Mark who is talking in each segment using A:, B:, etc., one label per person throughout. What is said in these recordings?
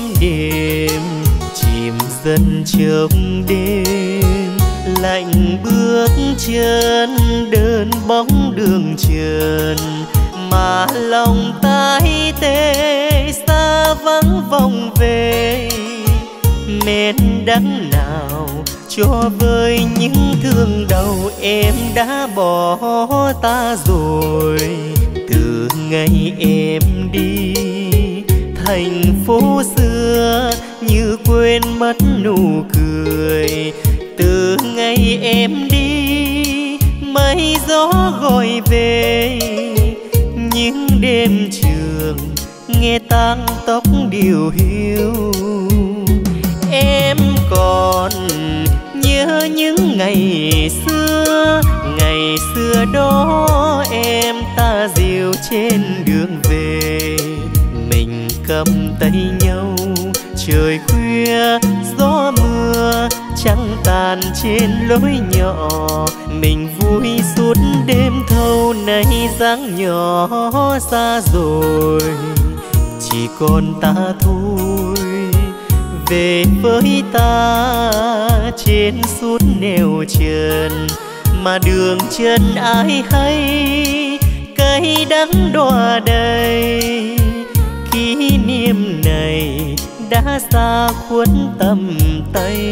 A: đêm chìm dần trong đêm, lạnh bước chân đơn bóng đường trần, mà lòng tái tê xa vắng vòng về. Mến đắng nào cho với những thương đau em đã bỏ ta rồi. Từ ngày em đi, thành phố xưa như quên mất nụ cười. Từ ngày em đi, mây gió gọi về những đêm trường nghe tang tóc điều hiu. Em còn nhớ những ngày xưa đó em ta dìu trên đường về. Mình cầm tay nhau trời khuya gió mưa trăng tàn trên lối nhỏ. Mình vui suốt đêm thâu, nay dáng nhỏ xa rồi, chỉ còn ta thôi. Về với ta trên suốt nẻo trần, mà đường chân ai hay cay đắng đọa đầy. Kỷ niệm này đã xa khuất tầm tay.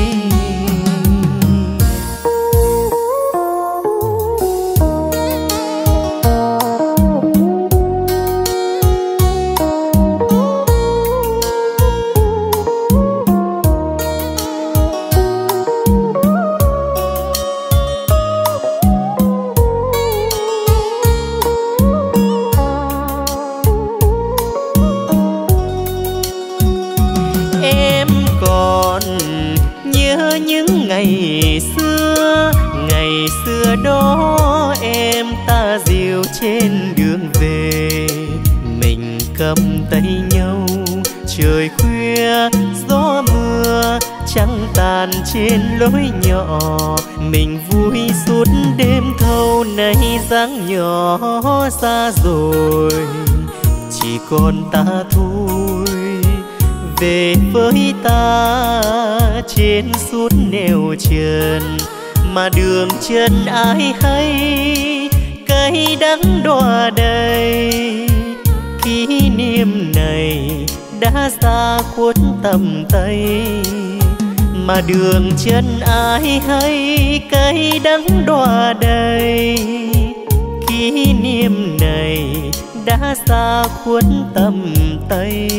A: Ngày xưa đó em ta dìu trên đường về. Mình cầm tay nhau trời khuya gió mưa trăng tàn trên lối nhỏ. Mình vui suốt đêm thâu, nay dáng nhỏ xa rồi, chỉ còn ta thôi. Về với ta trên suốt nẻo trần, mà đường chân ai hay cay đắng đọa đầy. Kỷ niệm này đã xa khuất tầm tay, mà đường chân ai hay cay đắng đọa đầy. Kỷ niệm này đã xa khuất tầm tay.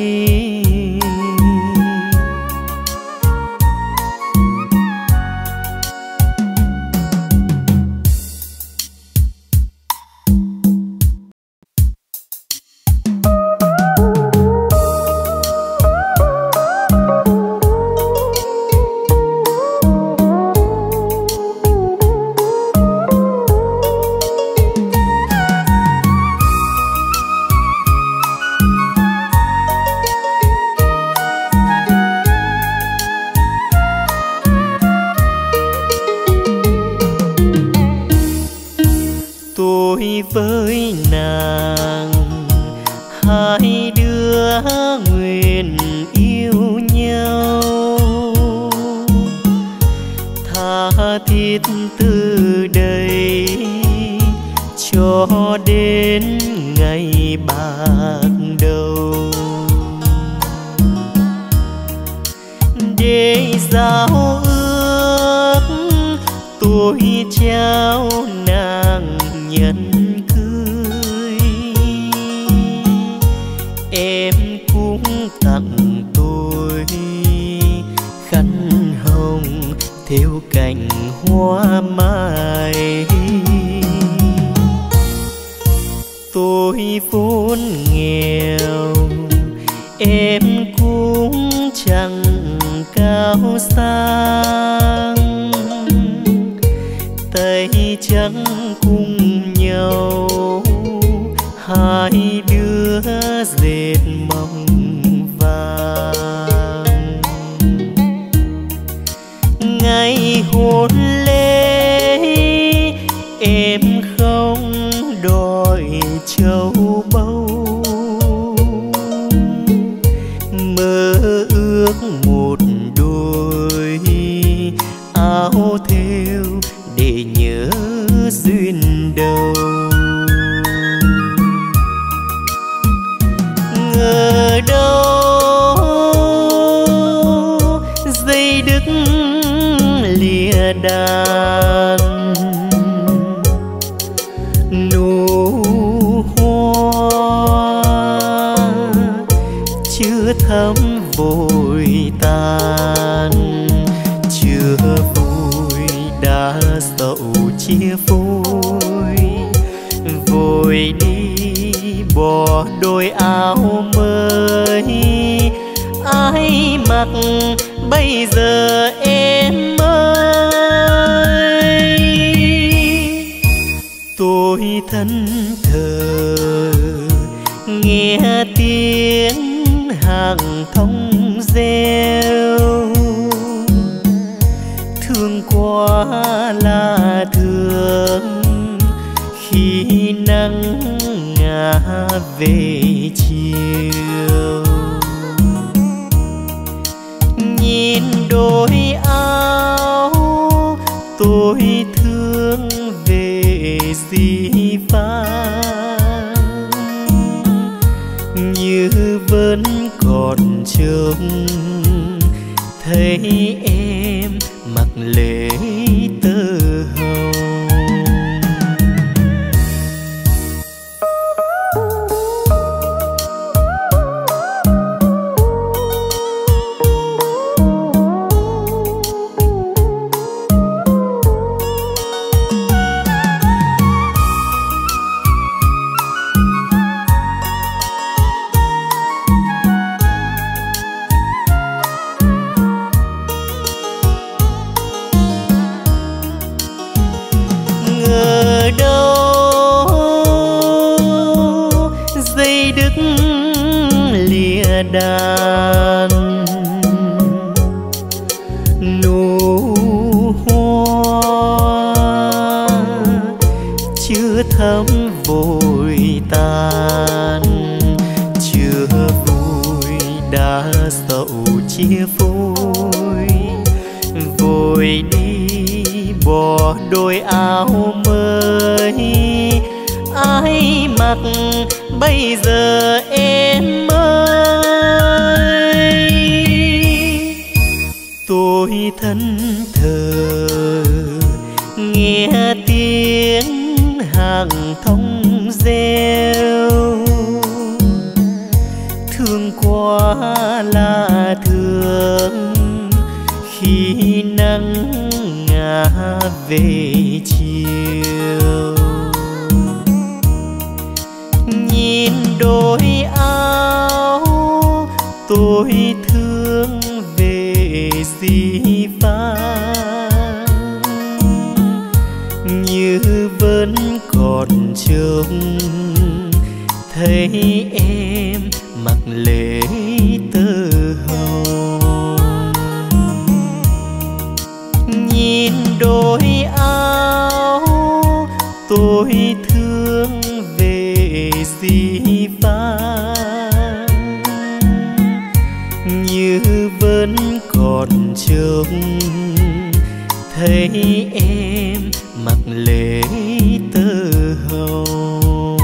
A: Với nàng hai đứa nguyện yêu nhau, tha thiết từ đây cho đến ngày bạc đầu. Để giao ước tôi trao nàng nhân cưới, em cũng tặng tôi khăn hồng thêu cành hoa mai. Tôi vốn nghèo em cũng chẳng cao sang, tay trắng cùng nhau hai đứa dệt mộng vàng. Ngày hôn lễ em không đòi châu báu, lìa đàn. Nụ hoa chưa thắm vội tàn, chưa vui đã dẫu chia phôi. Vội đi bỏ đôi áo mới, ai mặc bây giờ em ơi. Tôi thẫn thờ nghe tiếng hàng thông reo, thương quá là thương khi nắng ngả về chiều. Nhìn đôi áo tôi thương về dĩ vãng, như vẫn còn trông thấy em mặc lễ tơ hồng. Đàn nụ hoa chưa thắm vội tàn, chưa vui đã dẫu chia phôi. Vội đi bỏ đôi áo mới, ai mặc bây giờ em ơi. Tôi thẫn thờ nghe tiếng hàng thông reo, thương quá là thương khi nắng ngả về chiều. Nhìn đôi áo tôi thương về dĩ vãng, như vẫn còn trông thấy em mặc lễ tơ hồng. Nhìn đôi áo tôi thương về dĩ vãng, như vẫn còn trông thấy em mặc lễ tơ hồng.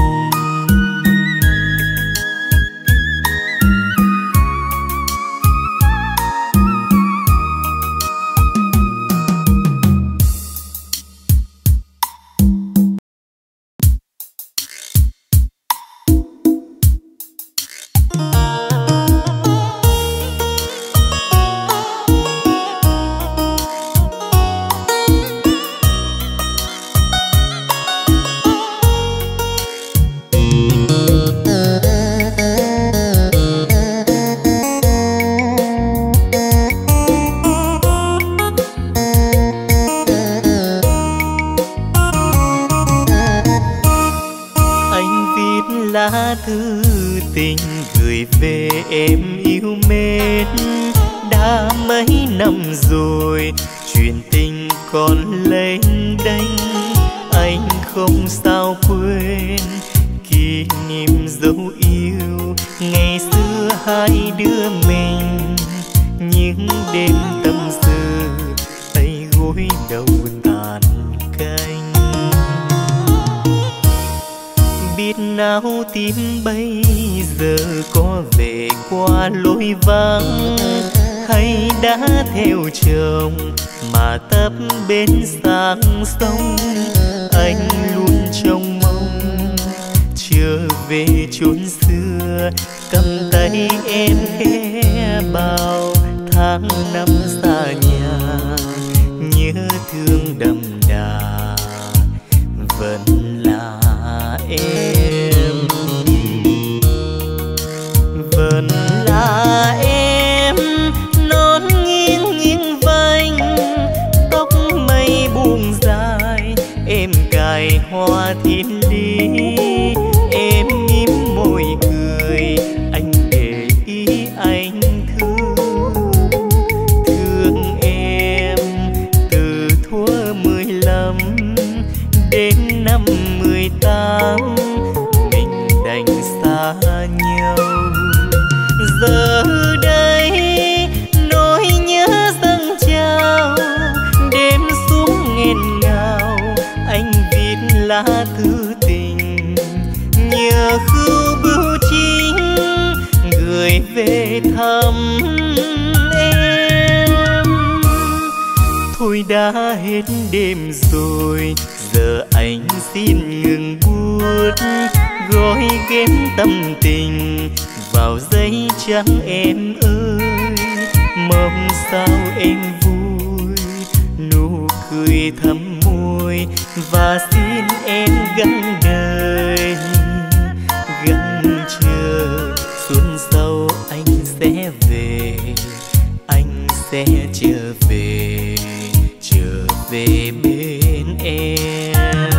A: Lá thư tình gửi về em yêu mến, đã mấy năm rồi chuyện tình còn lênh đênh. Anh không sao quên kỷ niệm dấu yêu ngày xưa hai đứa mình, những đêm tâm sự tay gối đầu tàn canh. Biết nào tim bây giờ có về qua lối vắng, hay đã theo chồng mà tấp bên sang sông. Anh luôn trông mong trở về chốn xưa, cầm tay em ghé bao tháng năm xa nhà. Nhớ thương đậm đà vẫn là em, vẫn là em. Nón nghiêng nghiêng vành, tóc mây buông dài, em cài hoa thiên lý. Em mím môi cười, anh để ý anh thương em. Từ thuở 15 đến năm 18, mình đành xa nhau. Giờ đây nỗi nhớ dâng trào, đêm xuống nghẹn ngào, anh viết lá thư tình nhờ khưu bưu chính gửi về thăm em. Thôi đã hết đêm rồi, giờ anh xin ngừng buốt, gói ghém tâm tình vào giấy trắng em ơi. Mong sao em vui, nụ cười thắm môi, và xin em gắng đời gắng chờ. Xuân sau anh sẽ về, anh sẽ trở về bên em.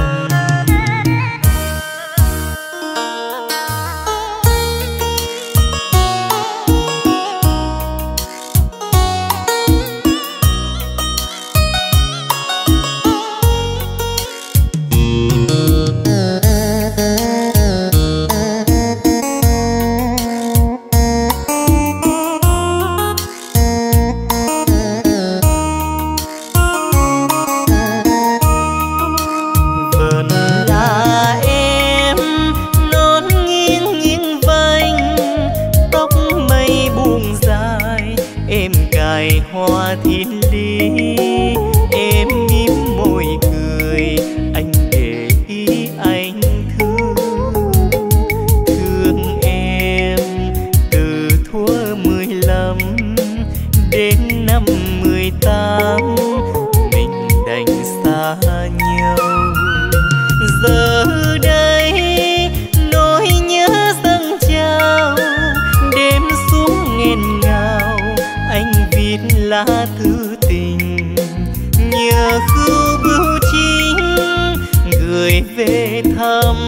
A: Hoa thiên lý, em mím môi cười, anh để ý anh thương em. Từ thuở 15 đến năm 18, mình đành xa nhau. Giờ đây nỗi nhớ dâng trào, đêm xuống nghẹn ngào, anh viết lá thư tình nhờ khưu bưu chính gửi về thăm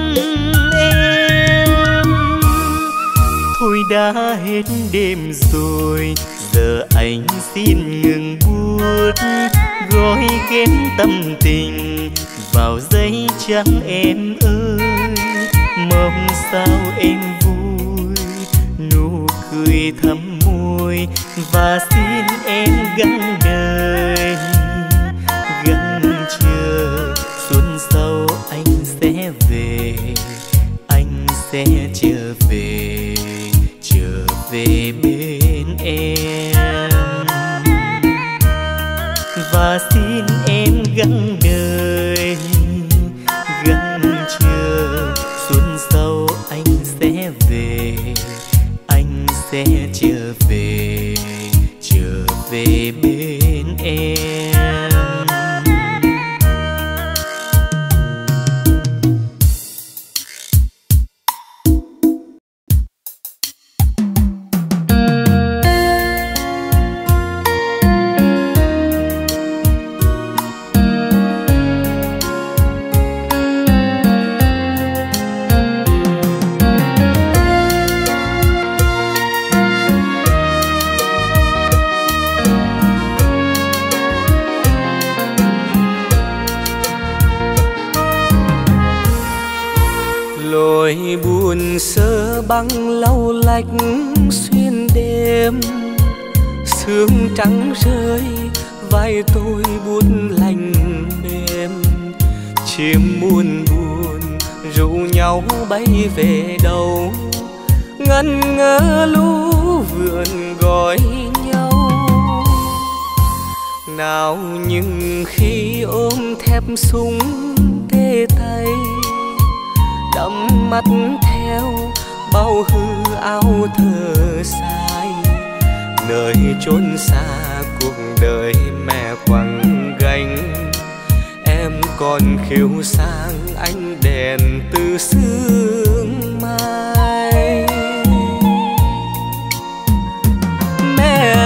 A: em. Thôi đã hết đêm rồi, giờ anh xin ngừng buốt, gói ghém tâm tình vào giấy trắng em ơi. Mong sao em vui, nụ cười thắm môi, và xin em gắng đời gắng chờ. Xuân sau anh sẽ về, anh sẽ trở về bên em. Và xin em gắng đời gắng chờ. Xuân sau anh sẽ về, anh sẽ trở về bên em.
B: Lối buồn sơ băng lau lách xuyên đêm, sương trắng rơi vai tôi buốt lạnh mềm. Chim muôn buồn rủ nhau bay về đâu, ngân ngỡ lũ vườn gọi nhau. nào nhưng khi ôm thép súng tê tay, đắm mắt theo bao hư áo thơ sai, nơi chốn xa cuộc đời mẹ quăng gánh. Em còn khiêu sang ánh đèn từ sương mai. Mẹ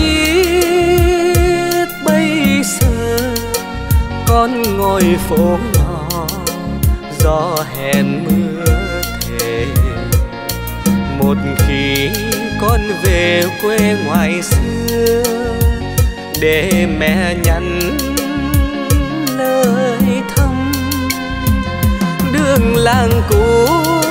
B: biết bây giờ con ngồi phố nhỏ, gió hẹn mưa thề. Một khi con về quê ngoài xưa, để mẹ nhắn lời thăm. Đường làng cũ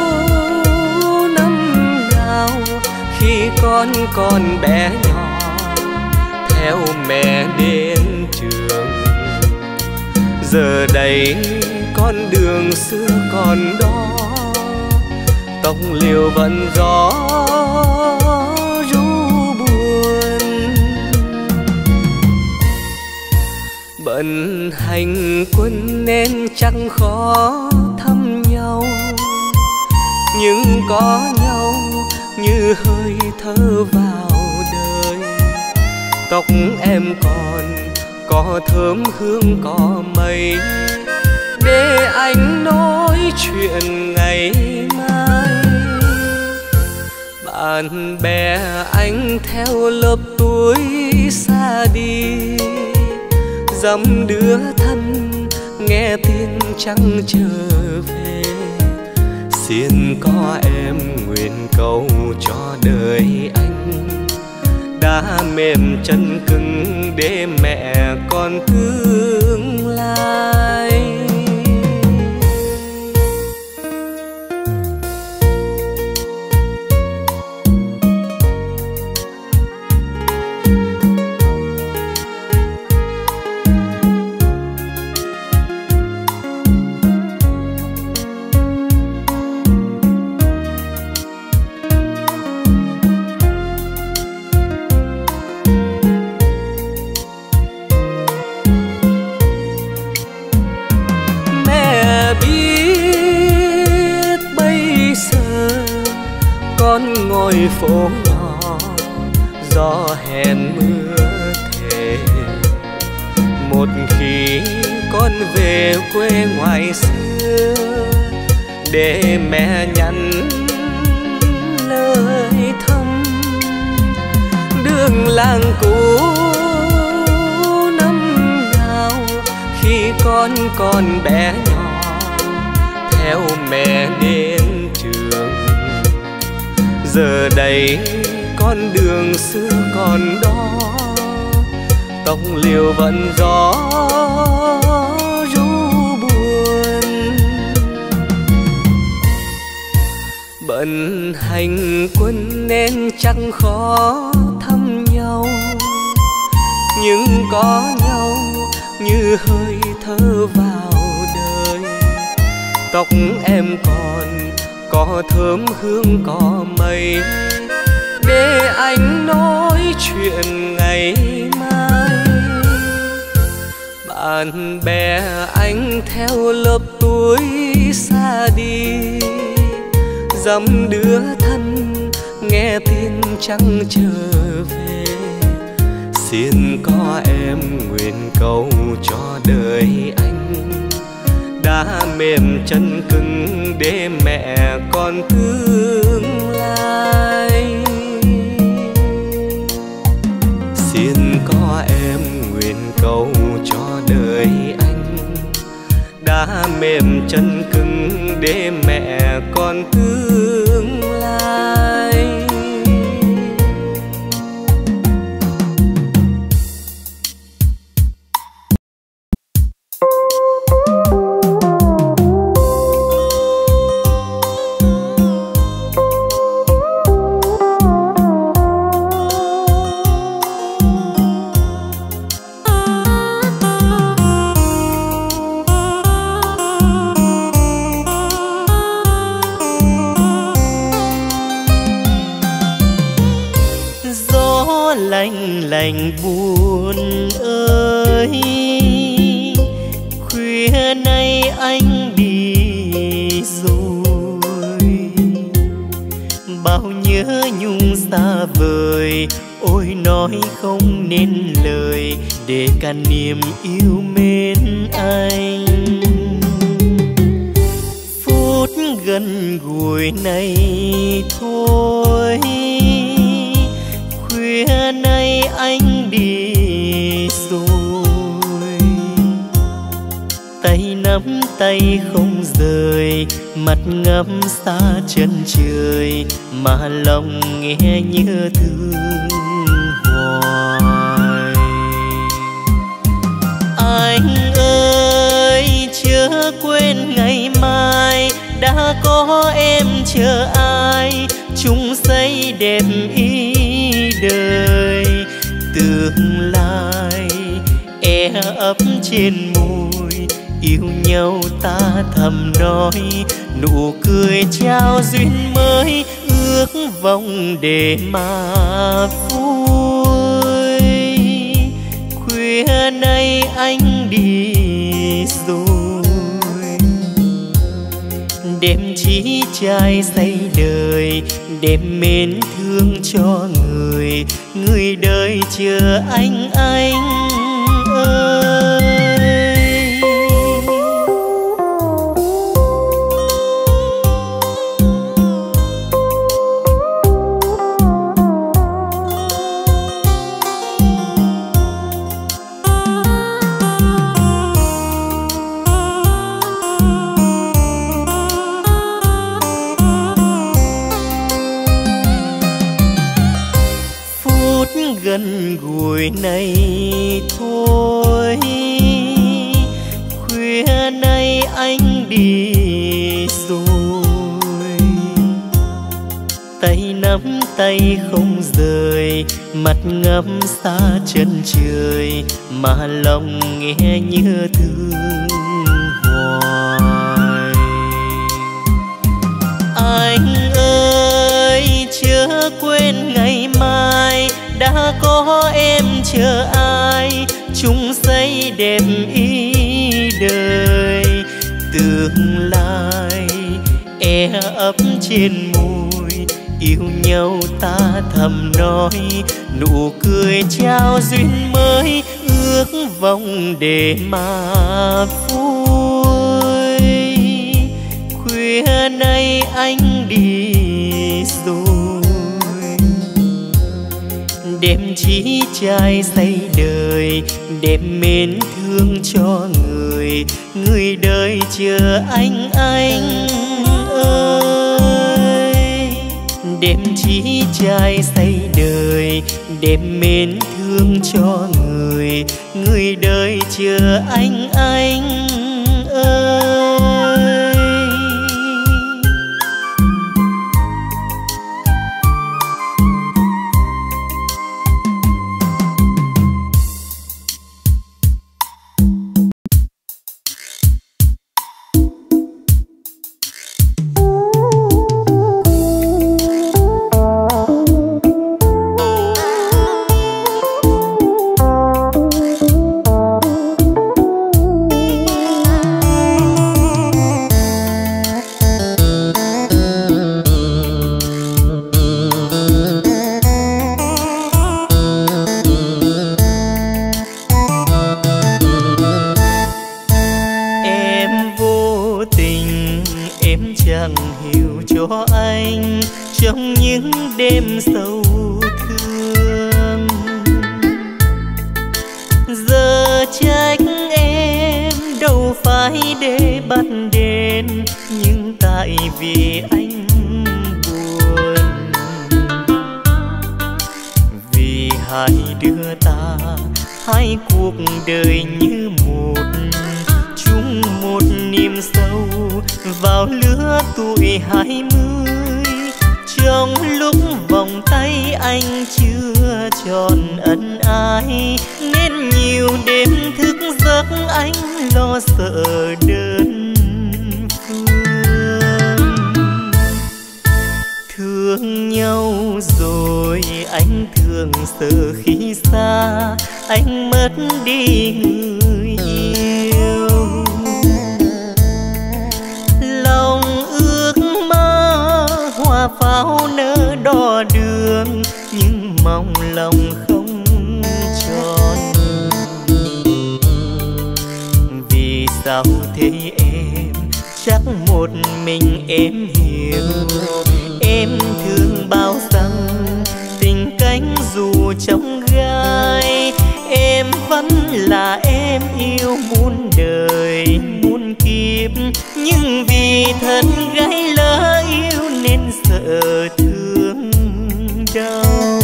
B: năm nào khi con còn bé nhỏ, theo mẹ đến trường. Giờ đây con đường xưa còn đó, tông liều vẫn gió ru buồn. Bận hành quân nên chẳng khó thăm nhau, nhưng có nhau như hơi thở vào đời. Tóc em còn có thơm hương có mây, để anh nói chuyện ngày mai. Bạn bè anh theo lớp tuổi xa đi, dăm đứa thân nghe tin chẳng trở về. Xin có em nguyện cầu cho đời anh, đã mềm chân cứng để mẹ con tương lai. Con ngồi phố nhỏ, gió hẹn mưa thề. Một khi con về quê ngoài xưa, để mẹ nhắn lời thăm. Đường làng cũ năm nào khi con còn bé nhỏ, theo mẹ đến trường. Giờ đây con đường xưa còn đó, tóc liều vẫn gió ru buồn. Bận hành quân nên chẳng khó thăm nhau, nhưng có nhau như hơi thở vào đời. Tóc em còn có thơm hương có mây, để anh nói chuyện ngày mai. Bạn bè anh theo lớp tuổi xa đi, dăm đứa thân nghe tin chẳng trở về. Xin có em nguyện cầu cho đời anh, đã mềm chân cứng để mẹ con tương lai. Xin có em nguyện cầu cho đời anh, đã mềm chân cứng để mẹ con tương lai.
A: gió lạnh lạnh buồn ơi. Khuya nay anh đi rồi, bao nhớ nhung xa vời, ôi nói không nên lời để cả niềm yêu mến anh. Phút gần gũi này thôi, khuya nay anh đi rồi, tay nắm tay không rời, mặt ngắm xa chân trời mà lòng nghe nhớ thương hoài. Anh ơi chớ quên ngày mai, đã có em chờ ai chung xây đẹp ý đời. Tương lai e ấp trên môi, yêu nhau ta thầm nói, nụ cười trao duyên mới, ước vọng để mà vui. Khuya nay anh đi rồi, đêm chí trai say đời, đêm mến thương cho người, người đời chờ anh ơi. Gần gũi này thôi, khuya nay anh đi rồi, tay nắm tay không rời, mặt ngắm xa chân trời mà lòng nghe nhớ thương hoài. Anh ơi chớ quên ngày mai, đã có em chờ ai chung xây đẹp ý đời. Tương lai e ấp trên môi, yêu nhau ta thầm nói, nụ cười trao duyên mới, ước vọng để mà vui. Khuya nay anh đi rồi, đêm chí trai say đời, đêm mến thương cho người, người đời chờ anh ơi. Đêm chí trai say đời, đêm mến thương cho người, người đời chờ anh ơi. thương sợ khi xa anh mất đi người yêu. Lòng ước mơ hoa pháo nở đỏ đường, nhưng mong lòng không tròn. Vì sao thế em, chắc một mình em hiểu. Em thương bao rằng tình cánh dù trong gai, em vẫn là em yêu muôn đời muôn kiếp. Nhưng vì thân gái lỡ yêu nên sợ thương đau.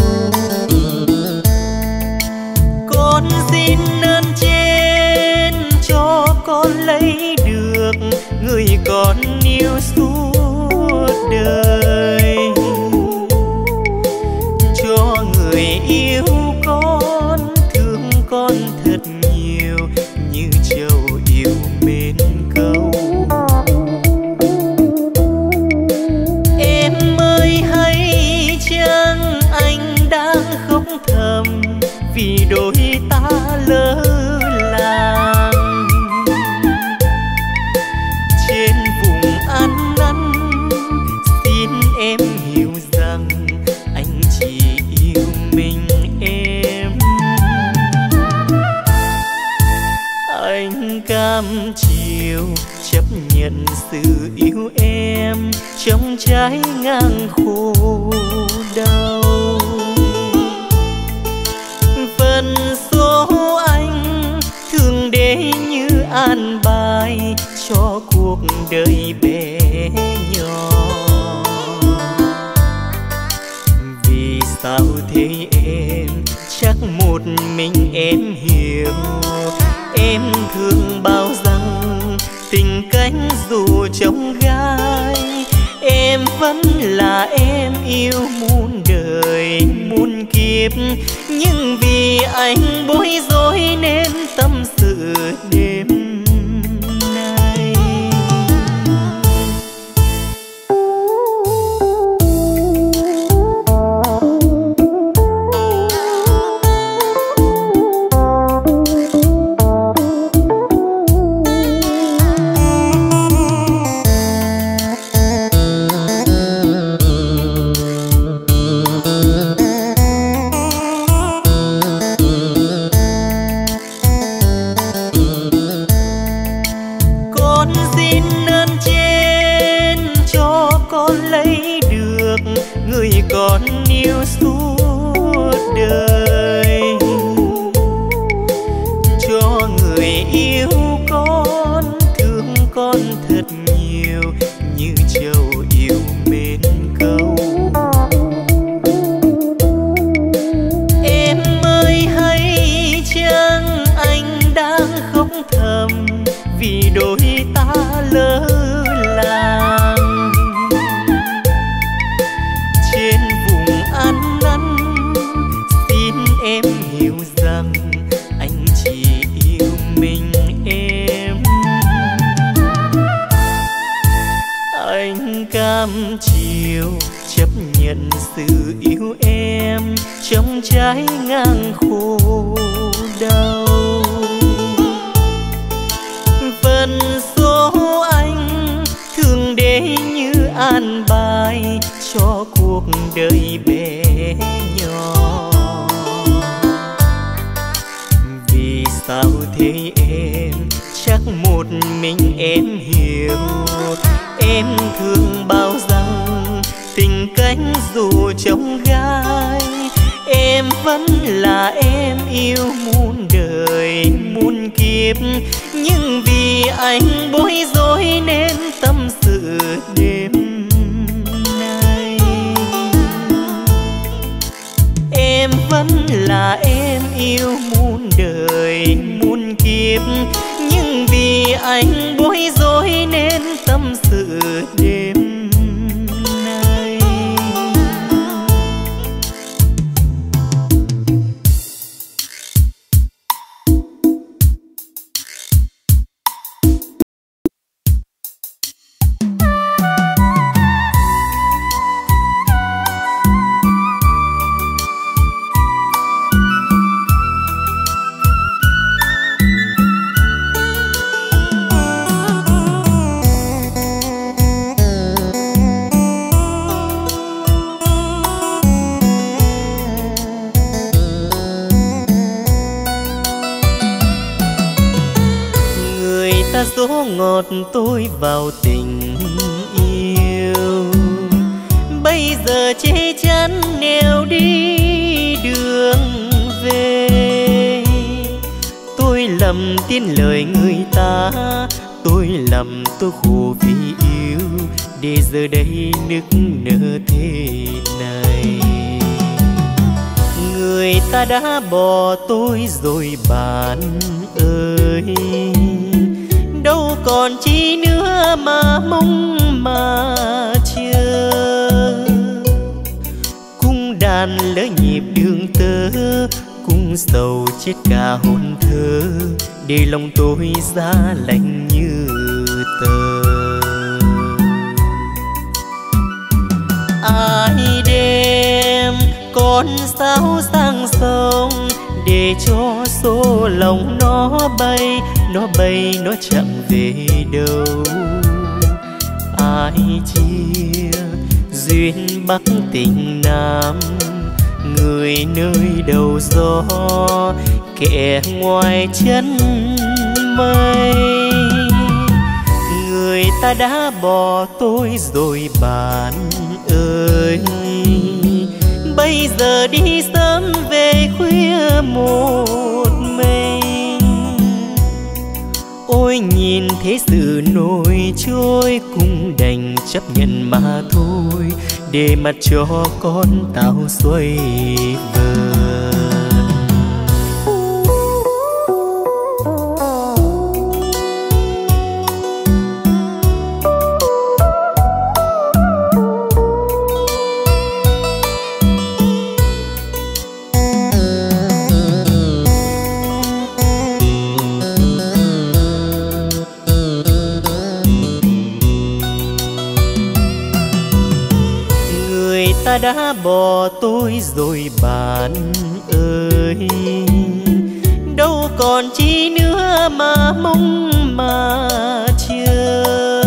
A: Con xin ơn trên cho con lấy được người con yêu suốt đời. Cho người yêu con thương con thật nhiều như trầu yêu mến câu. Em ơi hay chăng anh đang khóc thầm vì đôi ta lỡ làng. Trên vùng ăn năn xin em hiểu rằng anh chỉ yêu mình em. Anh cam chịu chấp nhận sự yêu em trong trái ngang khổ đau. Phần số anh thường để như an bài cho cuộc đời bé nhỏ. Vì sao thế em, chắc một mình em hiểu. Em thương bao rằng tình cánh dù trong gai, em vẫn là em yêu muôn đời muôn kiếp. Nhưng vì anh bối rối nên tâm sự đêm nay. Con yêu suốt đời. Cho người yêu con thương con thật nhiều như trầu yêu mến câu. Em ơi hay chăng anh đang khóc thầm vì đôi ta lỡ làng. Trên vùng ăn năn xin em hiểu rằng anh chỉ yêu mình em. Anh cam chịu chấp nhận sự yêu em trong trái ngang khổ đau. Phần số anh thường để như an bài cho cuộc đời bé nhỏ. Vì sao thế em, chắc một mình em hiểu. Em thương bao rằng tình cánh dù trong gai, em vẫn là em yêu muôn đời muôn kiếp. Nhưng vì anh bối rối nên tâm sự đêm nay. Em vẫn là em yêu muôn đời muôn kiếp. Nhưng vì anh bối rối nên tâm sự đêm nay. ta dỗ ngọt tôi vào tình yêu. Bây giờ che chắn nẻo đi đường về. Tôi lầm tin lời người ta, tôi lầm tôi khổ vì yêu, để giờ đây nức nở thế này. Người ta đã bỏ tôi rồi bạn ơi, đâu còn chi nữa mà mong mà chờ. Cung đàn lỡ nhịp đường tơ, cung sầu chết cả hồn thơ, để lòng tôi giá lạnh như tờ. Ai đem con sao sang sông, để cho số lòng nó bay nó chẳng về đâu. Ai chia duyên Bắc tình Nam, người nơi đầu gió, kẻ ngoài chân mây. Người ta đã bỏ tôi rồi bạn ơi, bây giờ đi sớm về khuya một mình. Ôi nhìn thế sự nổi trôi, cũng đành chấp nhận mà thôi, để mặc cho con tao xuôi vờn. Ta đã bỏ tôi rồi bạn ơi, đâu còn chi nữa mà mong mà chờ.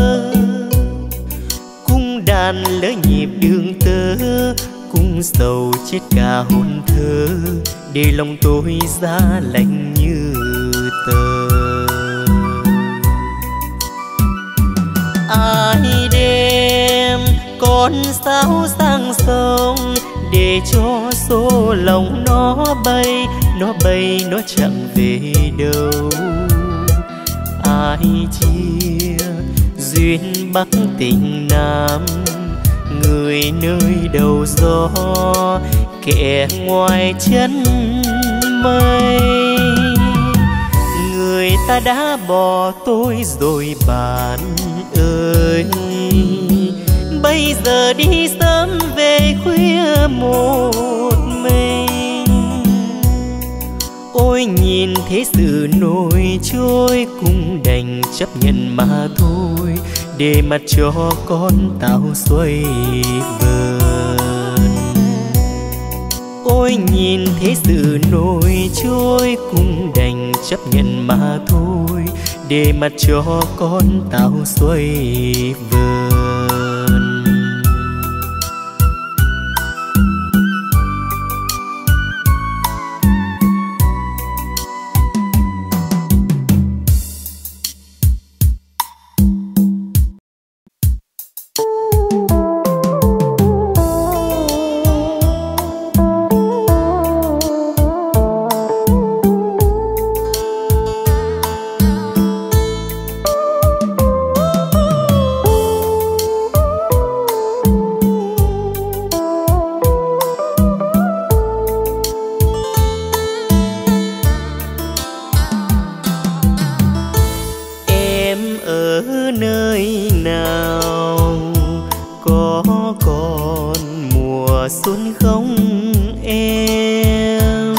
A: Cung đàn lỡ nhịp đường tơ, cung sầu chết cả hồn thơ, để lòng tôi giá lạnh như tờ. Ai đem con sao sang sông, để cho số lòng nó bay nó chẳng về đâu. Ai chia duyên Bắc tình Nam, người nơi đầu gió, kẻ ngoài chân mây. Người ta đã bỏ tôi rồi bạn ơi, bây giờ đi sớm về khuya một mình. Ôi nhìn thế sự nổi trôi, cũng đành chấp nhận mà thôi, để mặc cho con tao xuôi vờn. Ôi nhìn thế sự nổi trôi, cũng đành chấp nhận mà thôi, để mặc cho con tao xuôi vờn.
B: xuân không em,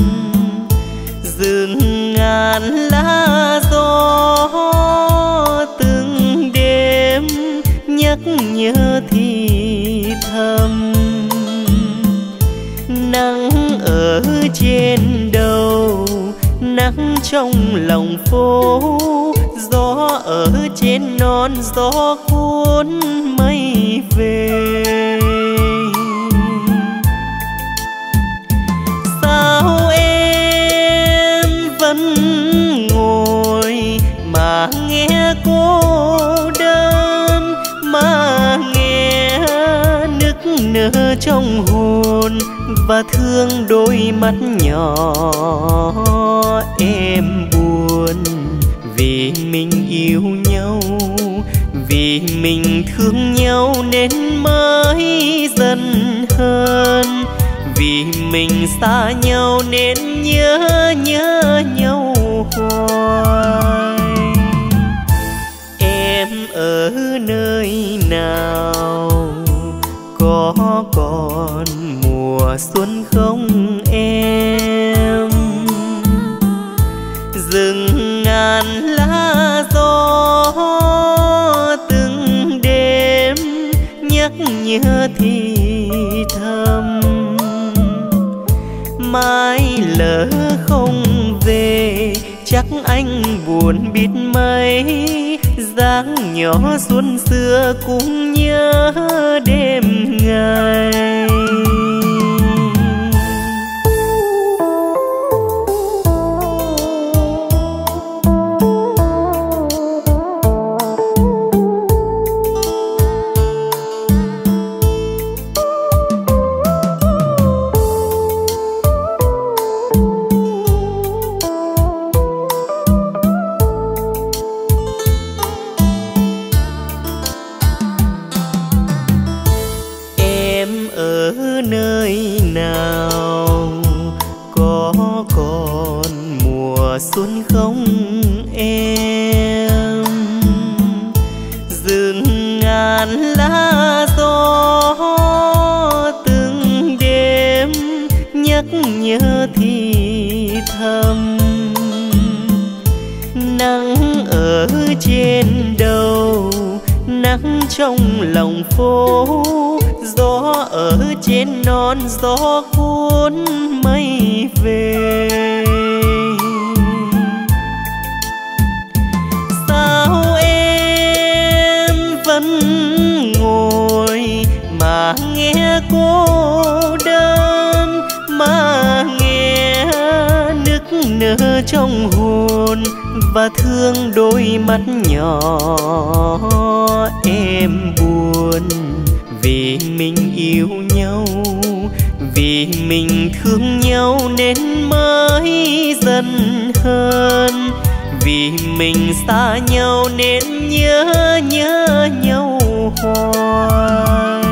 B: rừng ngàn lá gió từng đêm nhắc nhớ thì thầm. Nắng ở trên đầu, nắng trong lòng phố, gió ở trên non, gió cuốn mây về. Sao em vẫn ngồi mà nghe thương đôi mắt nhỏ em buồn. Vì mình yêu nhau, vì mình thương nhau nên mới dần hơn. Vì mình xa nhau nên nhớ nhau hoài. Em ở nơi nào, có còn mùa xuân không em? Rừng ngàn lá gió từng đêm nhắc nhớ thì thầm. Mai lỡ không về chắc anh buồn biết mấy. Dáng nhỏ xuân xưa cũng nhớ đêm ngày. Xuân không em? Rừng ngàn lá gió từng đêm nhắc nhớ thì thầm. Nắng ở trên đầu, nắng trong lòng phố. Gió ở trên non, gió cuốn mây về. Mà nghe cô đơn, mà nghe nức nở trong hồn. Và thương đôi mắt nhỏ em buồn. Vì mình yêu nhau, vì mình thương nhau nên mới dần hơn. Vì mình xa nhau nên nhớ nhau hoài.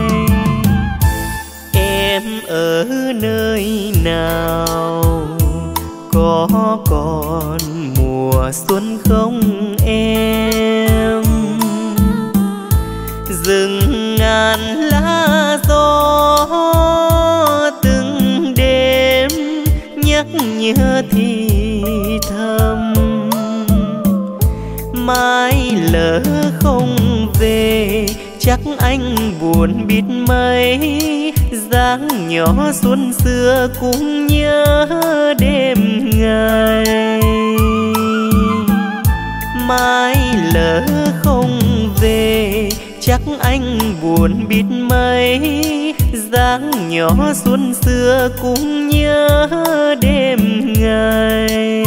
B: Em ở nơi nào, có còn mùa xuân không em? Rừng ngàn lá gió từng đêm nhắc nhớ thì thầm. Mai lỡ không về chắc anh buồn biết mấy. Dáng nhỏ xuân xưa cũng nhớ đêm ngày. Mai lỡ không về chắc anh buồn biết mấy. Dáng nhỏ xuân xưa cũng nhớ đêm ngày.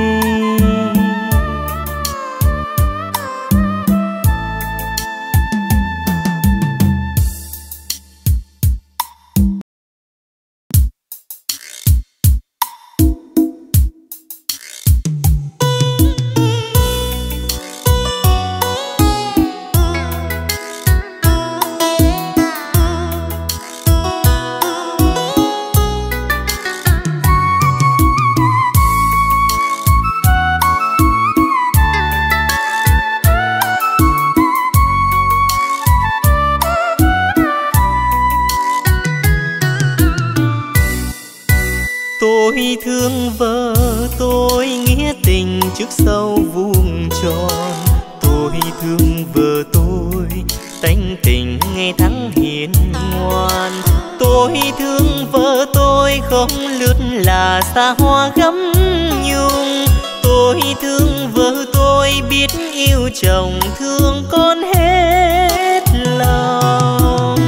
B: Tôi thương vợ tôi nghĩa tình trước sau vuông tròn. Tôi thương vợ tôi tánh tình ngày tháng hiền ngoan. Tôi thương vợ tôi không lướt là xa hoa gấm nhung. Tôi thương vợ tôi biết yêu chồng thương con hết lòng.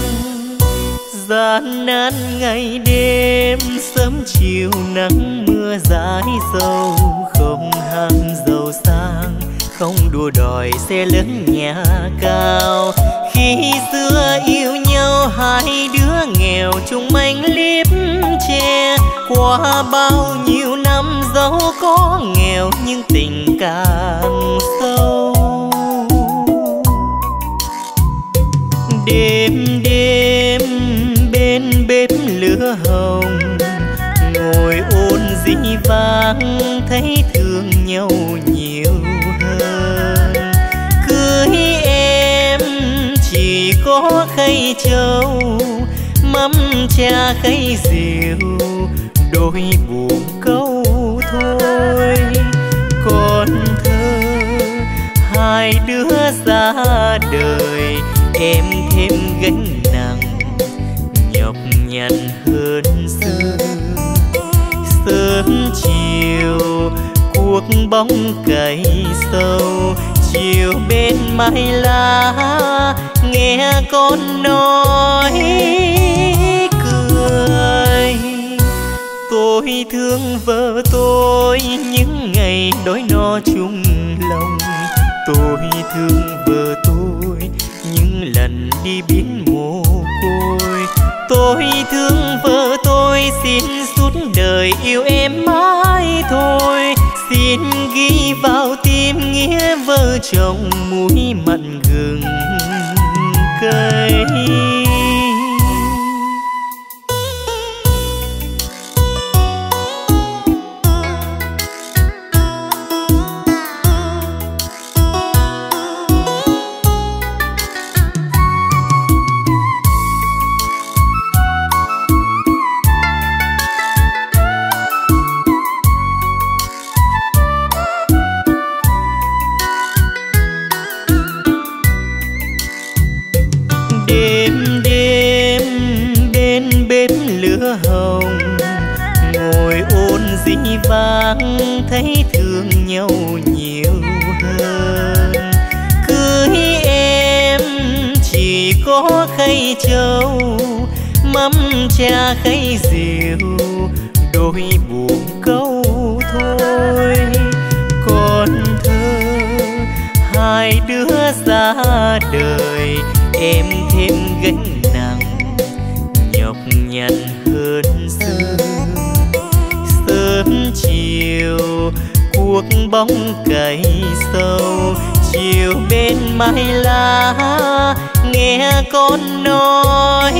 B: Gian nan ngày đêm sớm chiều nắng mưa dãi dầu. Không ham giàu sang không đua đòi xe lớn nhà cao. Khi xưa yêu nhau hai đứa nghèo chung manh liếp che, qua bao nhiêu năm dẫu có nghèo nhưng tình càng sâu. Đêm đêm bên bếp lửa hồng, ngồi ôn dĩ vang thấy thương nhau nhiều hơn. Cưới em chỉ có khay trầu, mắm cha khay rượu, đôi buồn câu thôi. Còn thơ hai đứa ra đời, em thêm gánh nặng nhọc nhằn hơn xưa. Sớm chiều cuộc bóng cày sâu, chiều bên mái lá nghe con nói cười. Tôi thương vợ tôi những ngày đói no chung lòng, tôi thương vợ tôi những lần đi biến mồ côi. Tôi thương vợ tôi xin suốt đời yêu em mãi thôi. Xin ghi vào tim nghĩa vợ chồng muối mặn gừng cay. Vang thấy thương nhau nhiều hơn. Cưới em chỉ có khay trầu, mắm cha khay rượu, đôi buồn câu thôi. Còn thơ hai đứa ra đời, em thêm gánh nặng nhọc nhằn hơn xưa. Sớm chiều cuộc bóng cày sâu, chiều bên mái lá nghe con nói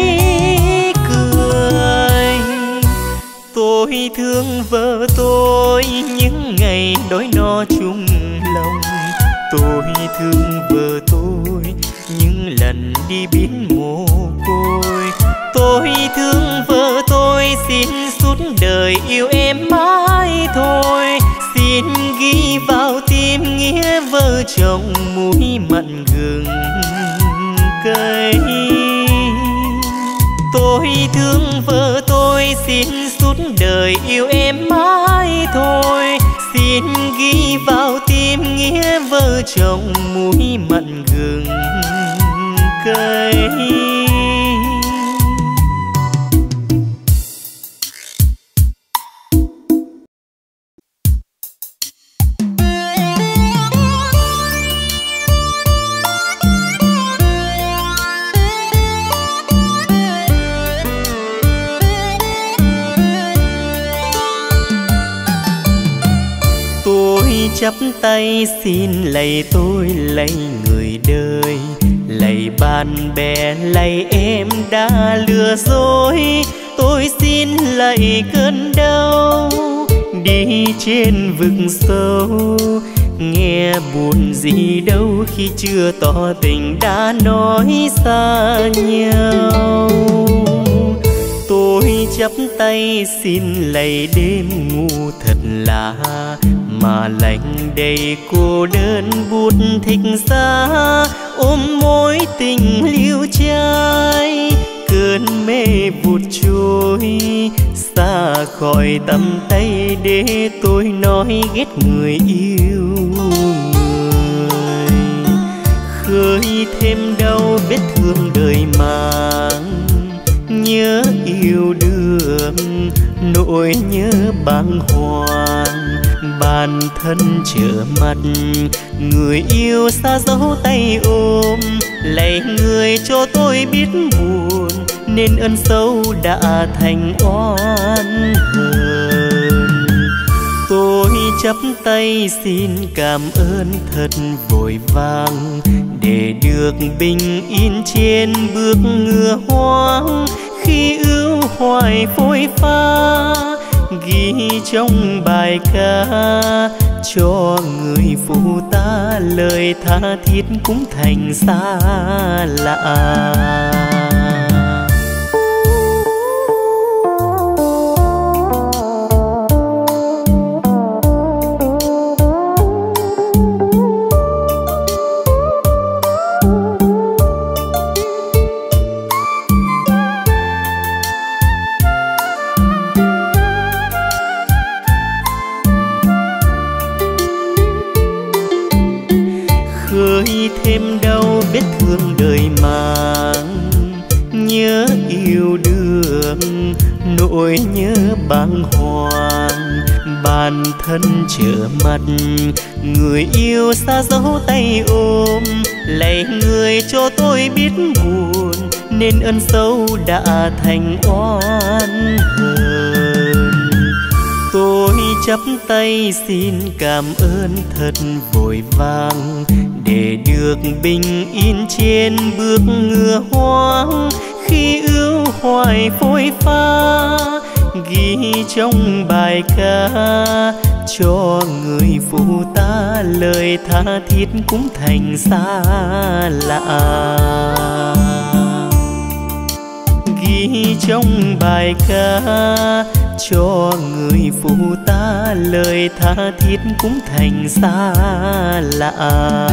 B: cười. Tôi thương vợ tôi những ngày đói no chung lòng, tôi thương vợ tôi những lần đi biến mồ côi. Tôi thương vợ tôi xin suốt đời yêu em mãi thôi. Xin ghi vào tim nghĩa vợ chồng muối mặn gừng cay. Tôi thương vợ tôi xin suốt đời yêu em mãi thôi. Xin ghi vào tim nghĩa vợ chồng muối mặn gừng cay. Chắp tay xin lạy tôi lạy người đời, lạy bạn bè lạy em đã lừa dối. Tôi xin lạy cơn đau đi trên vực sâu, nghe buồn gì đâu khi chưa tỏ tình đã nói xa nhau. Tôi chắp tay xin lạy đêm ngủ thật lạ, mà lạnh đầy cô đơn bút thích xa, ôm mối tình liêu trai. Cơn mê vụt trôi xa khỏi tầm tay, để tôi nói ghét người yêu người. Khơi thêm đau vết thương đời mang, nhớ yêu đương nỗi nhớ bàng hoàng. bản thân trở mặt, người yêu xa dấu tay ôm, lạy người cho tôi biết buồn, nên ơn sâu đã thành oán hờn. Tôi chắp tay xin cảm ơn thật vội vàng, để được bình yên trên bước ngựa hoang, khi ưu hoài phôi pha ghi trong bài ca, cho người phụ ta lời tha thiết cũng thành xa lạ. Thêm đau vết thương đời mang, nhớ yêu đương nỗi nhớ bàng hoàng, bản thân trở mặt, người yêu xa dấu tay ôm, lạy người cho tôi biết buồn, nên ơn sâu đã thành oán hờn. Tôi chắp tay xin cảm ơn thật vội vàng, để được bình yên trên bước ngựa hoang, khi ưu hoài phôi pha ghi trong bài ca, cho người phụ ta lời tha thiết cũng thành xa lạ. Ghi trong bài ca, cho người phụ ta lời tha thiết cũng thành xa lạ.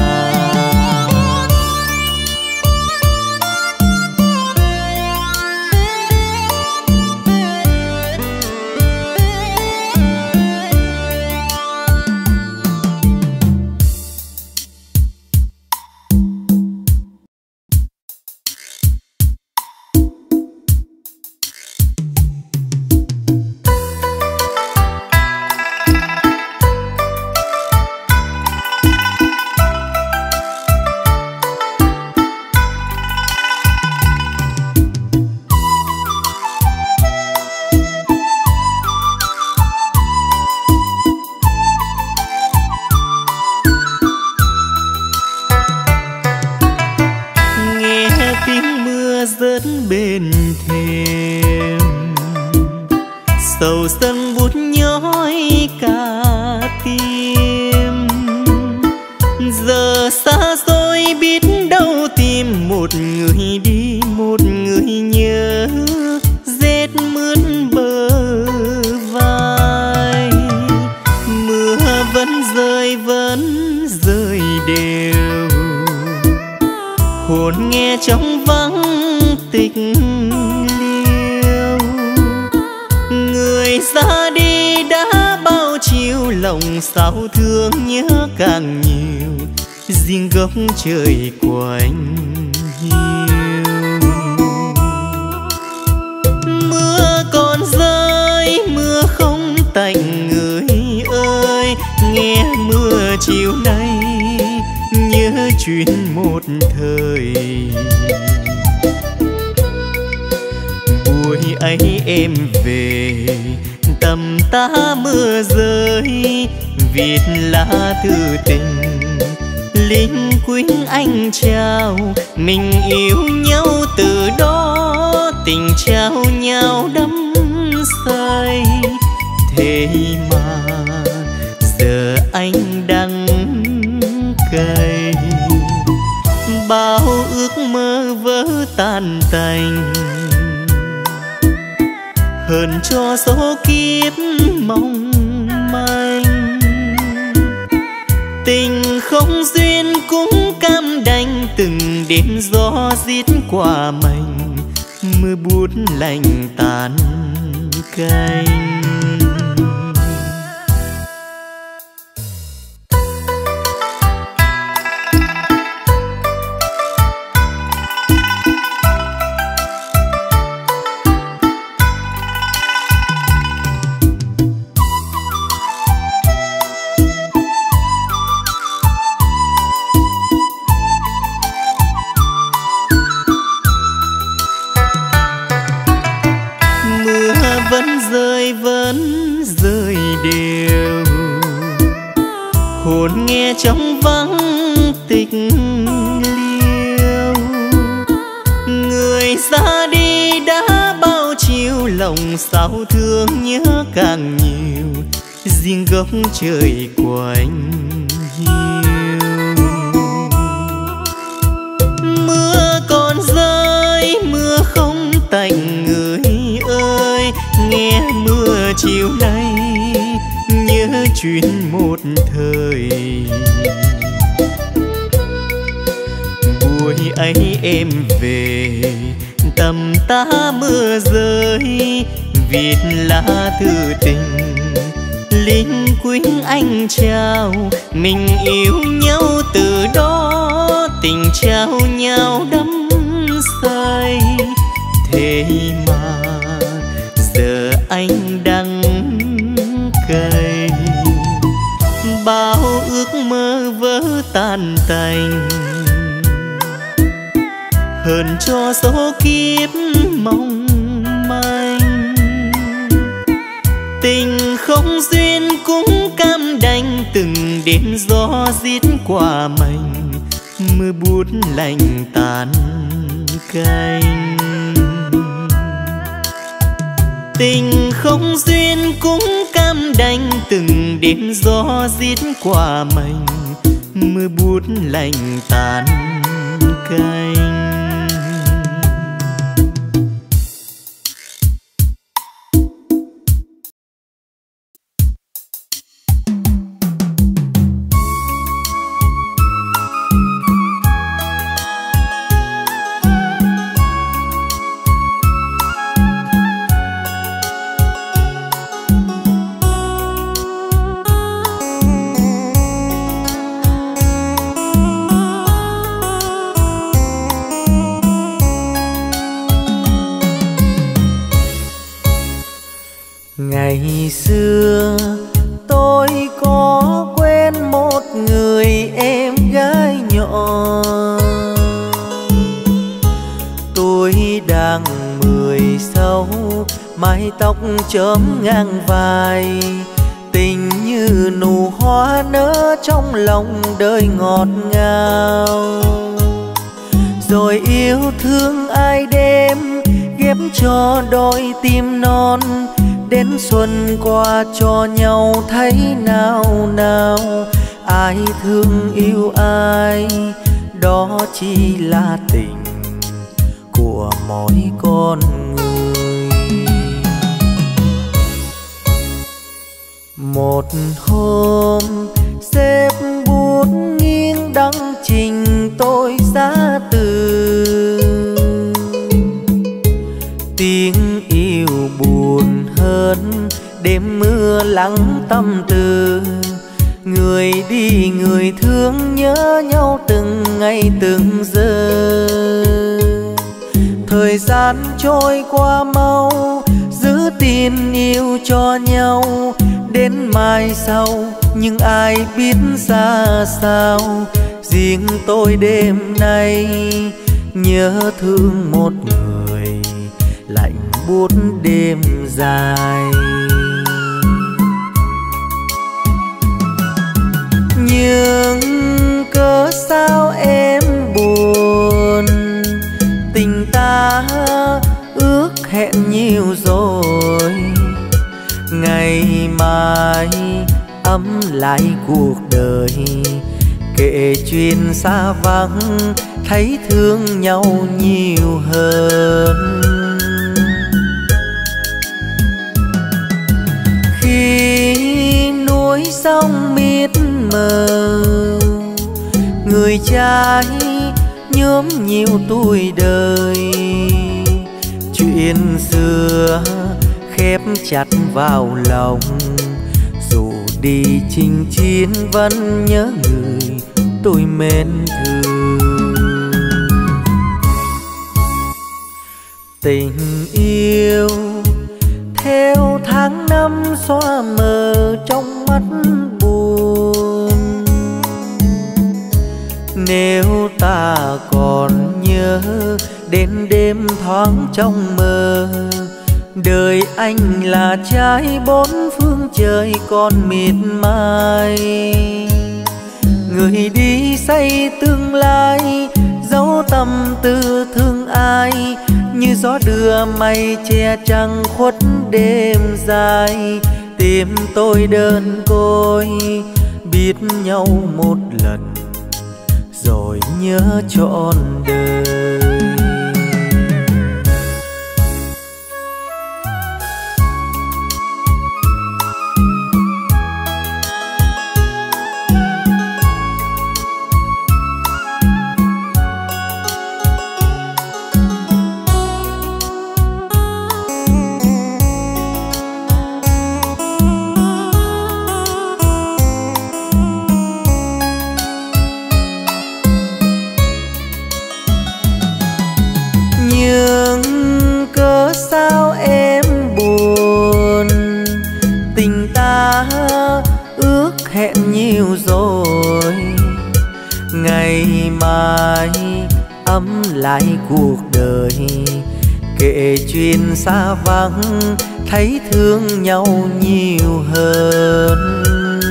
B: Sầu sân bút nhói cả tim, giờ xa xôi biết đâu tìm một người đi một người nhớ, rét mướt bờ vai, mưa vẫn rơi đều, hồn nghe trong vắng tịch liêu. Người ra đi đã bao chiều, lòng sao thương nhớ càng nhiều, riêng góc trời của anh hiu. Mưa còn rơi, mưa không tạnh người ơi, nghe mưa chiều nay nhớ chuyện một thời. Buổi ấy em về tầm ta mưa rơi, viết lá thư tình linh quýnh anh trao, mình yêu nhau từ đó tình trao nhau đắm say. Thế mà giờ anh đắng cay, bao ước mơ vỡ tan tành, hơn cho số kiếp mong manh. Tình không duyên cũng cam đành, từng đêm gió rít qua mình, mưa bút lạnh tàn canh. hồn nghe trong vắng tịch liêu. Người ra đi đã bao chiều, lòng sao thương nhớ càng nhiều, riêng góc trời quạnh hiu. Mưa còn rơi, mưa không tạnh người ơi, nghe mưa chiều nay nhớ chuyện một thời. Buổi ấy em về tầm ta mưa rơi, viết lá thư tình linh quýnh anh trao. Mình yêu nhau từ đó, tình trao nhau đắm say. Thế mà giờ anh đắng cay, bao ước mơ vỡ tan tành, hơn cho số kiếp mong manh. Tình không duyên cũng cam đành, từng đêm gió rít qua mình, mưa buốt lạnh tàn canh. Tình không duyên cũng cam đành, từng đêm gió rít qua mình, mưa buốt lạnh tàn canh.
C: Ngày xưa tôi có quen một người em gái nhỏ, tôi đang 16, mái tóc chớm ngang vai, tình như nụ hoa nở trong lòng đời ngọt ngào. Rồi yêu thương ai đêm ghép cho đôi tim non, đến xuân qua cho nhau thấy nào nào. Ai thương yêu ai, đó chỉ là tình của mỗi con người. Một hôm xếp bút nghiêng đăng trình tôi giá từ, tiếng yêu buồn hơn đêm mưa lắng tâm tư. Người đi người thương nhớ nhau từng ngày từng giờ, thời gian trôi qua mau, giữ tin yêu cho nhau đến mai sau. Nhưng ai biết ra sao, riêng tôi đêm nay nhớ thương một người lạnh buốt đêm dài. Nhưng cớ sao em buồn, tình ta ước hẹn nhiều rồi. Ngày mai ấm lại cuộc đời, kể chuyện xa vắng thấy thương nhau nhiều hơn. Khi núi sông mịt mờ, người trai nhuốm nhiều tuổi đời, chuyện xưa khép chặt vào lòng. Dù đi chinh chiến vẫn nhớ người tôi mến thương. Tình yêu theo tháng năm xóa mờ trong mắt buồn. Nếu ta còn nhớ đến đêm thoáng trong mơ, đời anh là trái bốn phương trời còn mịt mai. Người đi xây tương lai, dấu tâm tư thương ai, như gió đưa mây che trăng khuất đêm dài. Tim tôi đơn côi, biết nhau một lần rồi nhớ trọn đời. Sao em buồn, tình ta ước hẹn nhiều rồi, ngày mai ấm lại cuộc đời. Kể chuyện xa vắng thấy thương nhau nhiều hơn.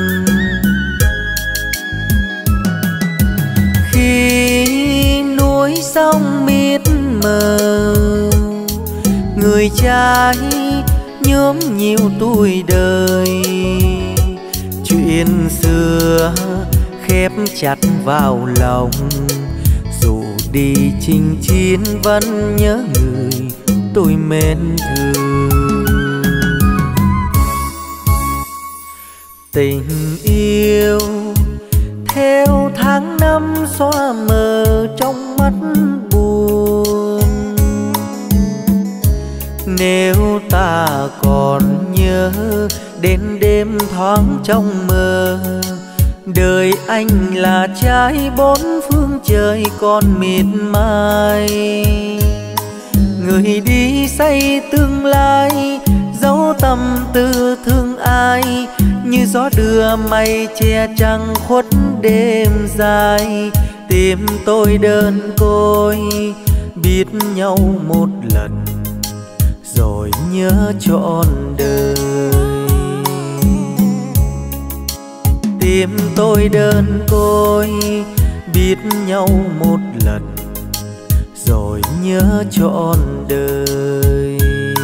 C: Khi núi sông mịt mờ, người trai nhuốm nhiều tuổi đời. Chuyện xưa khép chặt vào lòng, dù đi chinh chiến vẫn nhớ người tôi mến thương. Tình yêu theo tháng năm xóa mờ trong mắt buồn. Nếu ta còn nhớ đến đêm thoáng trong mơ, đời anh là trái bốn phương trời còn mịt mai. Người đi xây tương lai, dấu tâm tư thương ai, như gió đưa mây che trăng khuất đêm dài. Tim tôi đơn côi, biết nhau một lần rồi nhớ trọn đời. Tim tôi đơn côi, biết nhau một lần rồi nhớ trọn đời.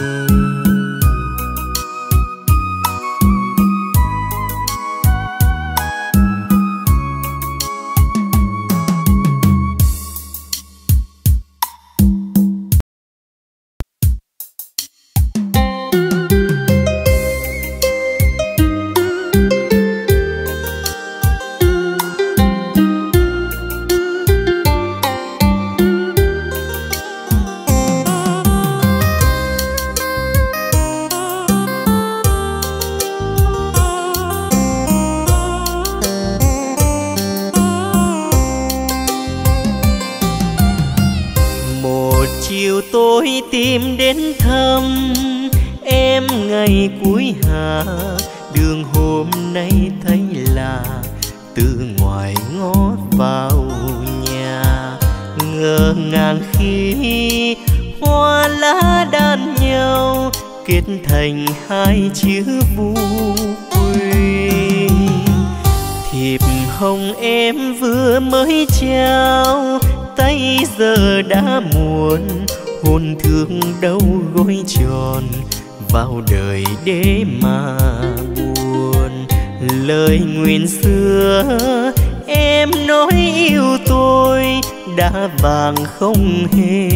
B: Tôi tìm đến thăm em ngày cuối hạ, đường hôm nay thấy là từ ngoài ngót vào nhà. Ngỡ ngàng khi hoa lá đan nhau, kết thành hai chữ vu quy. Thiệp hồng em vừa mới trao, tay giờ đã muộn. Hôn thương đâu gối tròn vào đời để mà buồn. Lời nguyện xưa em nói yêu tôi đã vàng không hề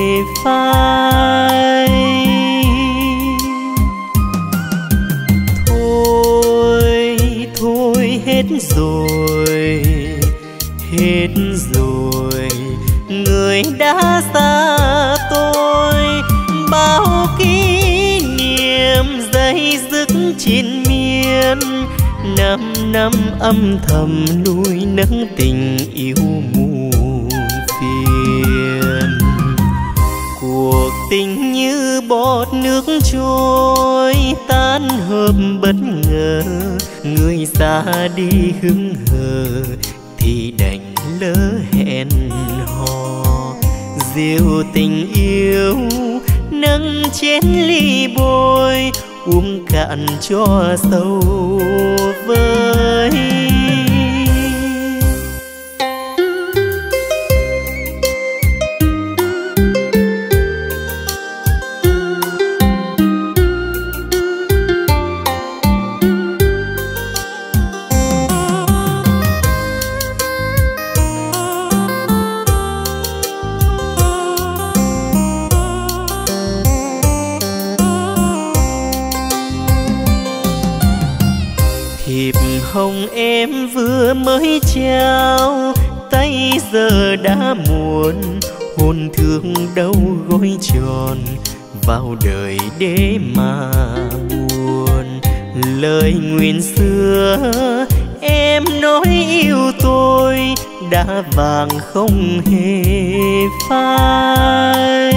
B: phai. Thôi thôi hết rồi, hết rồi, người đã xa tôi. Bao kỷ niệm dây dứt triền miên, năm năm âm thầm nuôi nấng tình yêu muôn phiền. Cuộc tình như bọt nước trôi tan hợp bất ngờ, người xa đi hững hờ thì đành lỡ hẹn hò. Rượu tình yêu nâng chén ly bôi, uống cạn cho sâu vơi. thiệp hồng em vừa mới trao, tay giờ đã muộn, hồn thương đâu gói tròn vào đời để mà buồn. Lời nguyện xưa em nói yêu tôi đã vàng không hề phai.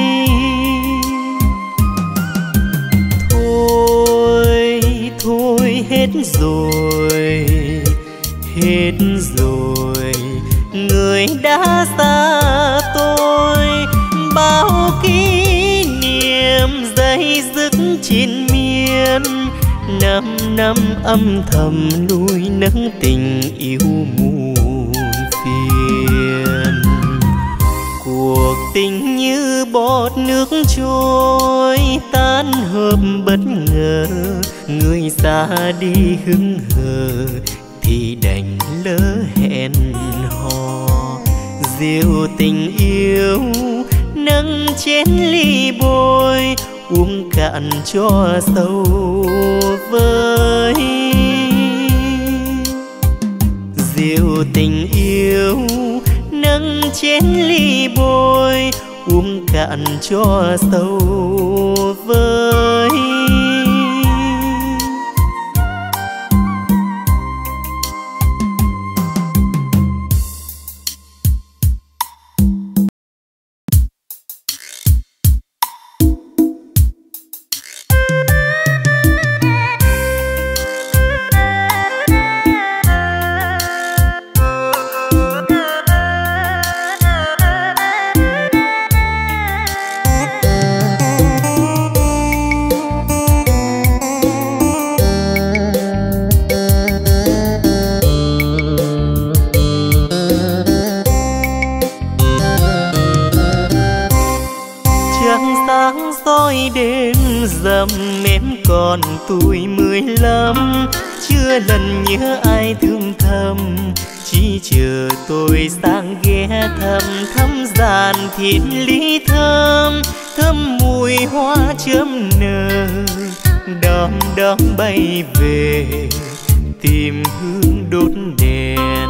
B: Thôi hết rồi, hết rồi, người đã xa tôi. Bao kỷ niệm dây dứt triền miên, năm âm thầm nuôi nấng tình yêu muôn phiền. Cuộc tình như bọt nước trôi tan hợp bất ngờ, người ra đi hững hờ thì đành lỡ hẹn hò. Rượu tình yêu nâng chén ly bôi, uống cạn cho sâu vơi. Rượu tình yêu nâng chén ly bôi, uống cạn cho sâu vơi. Em còn tuổi 15, chưa lần nhớ ai thương thầm, chỉ chờ tôi sang ghé thăm. Thăm giàn thiên lý thơm, thơm mùi hoa chớm nở, đom đóm bay về tìm hương đốt đèn.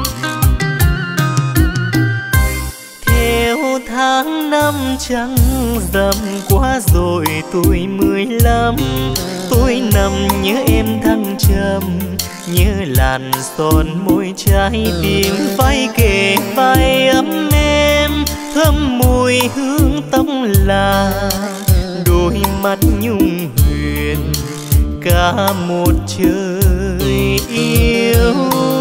B: Theo tháng năm trăng rằm qua rồi tuổi 15, tôi nằm nhớ em thăng trầm, nhớ làn son môi trái tim, vai kề vai ấm em, thơm mùi hương tóc là đôi mắt nhung huyền cả một trời yêu.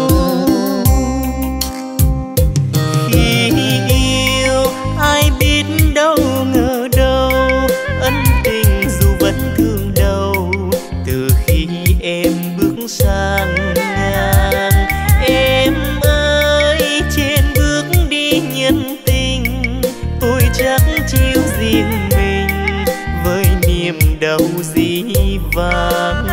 B: Khi yêu ai biết đâu ngờ đâu, ân tình dù vẫn thương đau từ khi em bước sang ngang. Em ơi trên bước đi nhân tình, tôi chắc chiếu riêng mình với niềm đau dĩ vãng.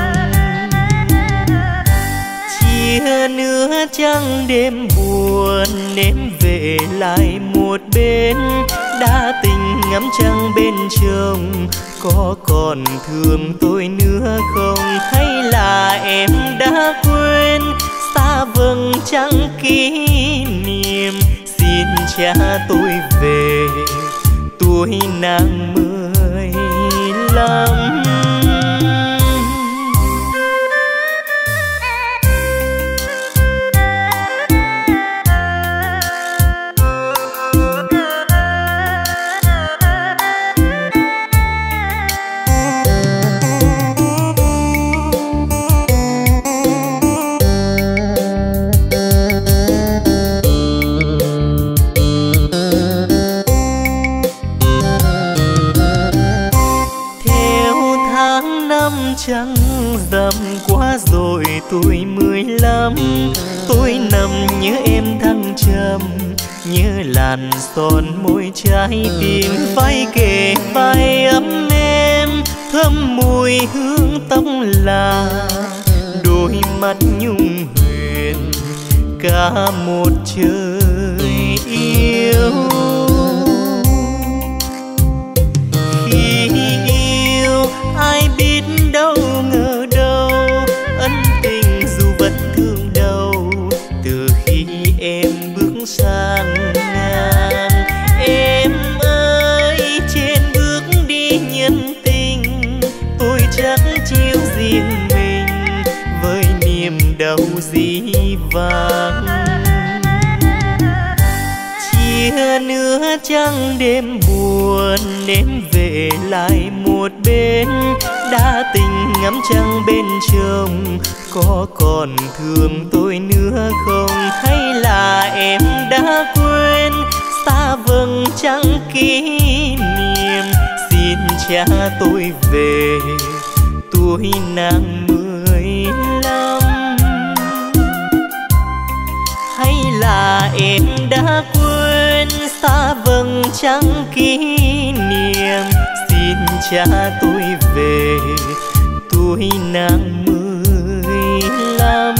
B: Chia nữa trăng đêm buồn, em về lại một bên, đã tình ngắm trăng bên chồng, có còn thương tôi nữa không? Hay là em đã quên xa vầng trăng kỷ niệm? Xin cha tôi về tuổi nàng 15. Trăng rằm qua rồi tuổi 15, tôi nằm nhớ em thăng trầm, nhớ làn son môi trái tim, vai kề vai ấm em, thơm mùi hương tóc là đôi mắt nhung huyền cả một trời yêu. Khi yêu ai biết đâu ngờ đâu, ân tình dù vẫn đâu dĩ vãng. Chia nữa trăng đêm buồn, đêm về lại một bên. Đã tình ngắm trăng bên trông, có còn thương tôi nữa không? Hay là em đã quên xa vầng trăng kỷ niệm? Xin cha tôi về tuổi nàng 15. Hay là em đã quên xa vầng trăng kỷ niệm? Xin cha tôi về tuổi nàng 15.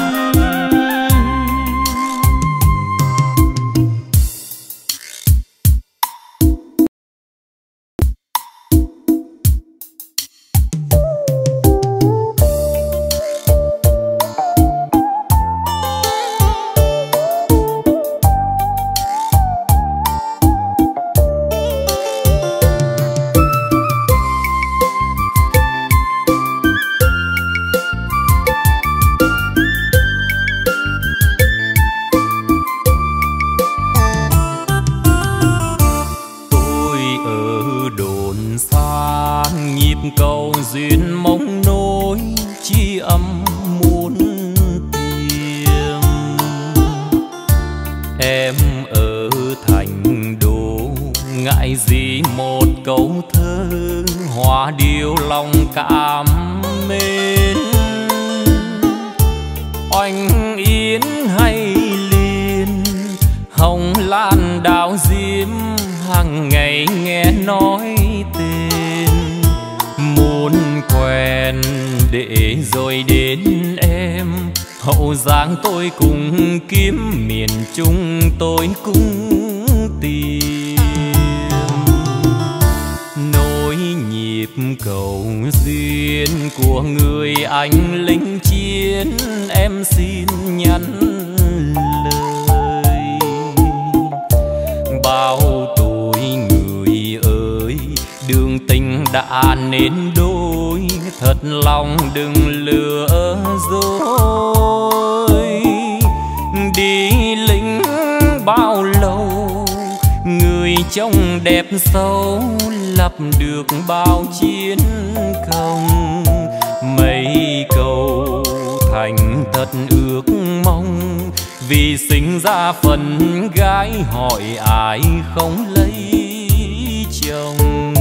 D: Cầu duyên mong nối chi âm muôn tìm. Em ở thành đô ngại gì một câu thơ, hoa điệu lòng cảm mến. Oanh yến hay liền, hồng lan đào diễm, hàng ngày nghe nói tên. Muốn quen để rồi đến em, hậu giang tôi cùng kiếm, miền Trung tôi cũng tìm. Nối nhịp cầu duyên của người anh lính chiến, em xin nhắn lời. Bao tuổi người ơi, đường tình đã nên đôi, thật lòng đừng lừa dối. Đi lính bao lâu, người trông đẹp xấu, lập được bao chiến công. Mấy câu thành thật ước mong, vì sinh ra phần gái hỏi ai không lấy chồng.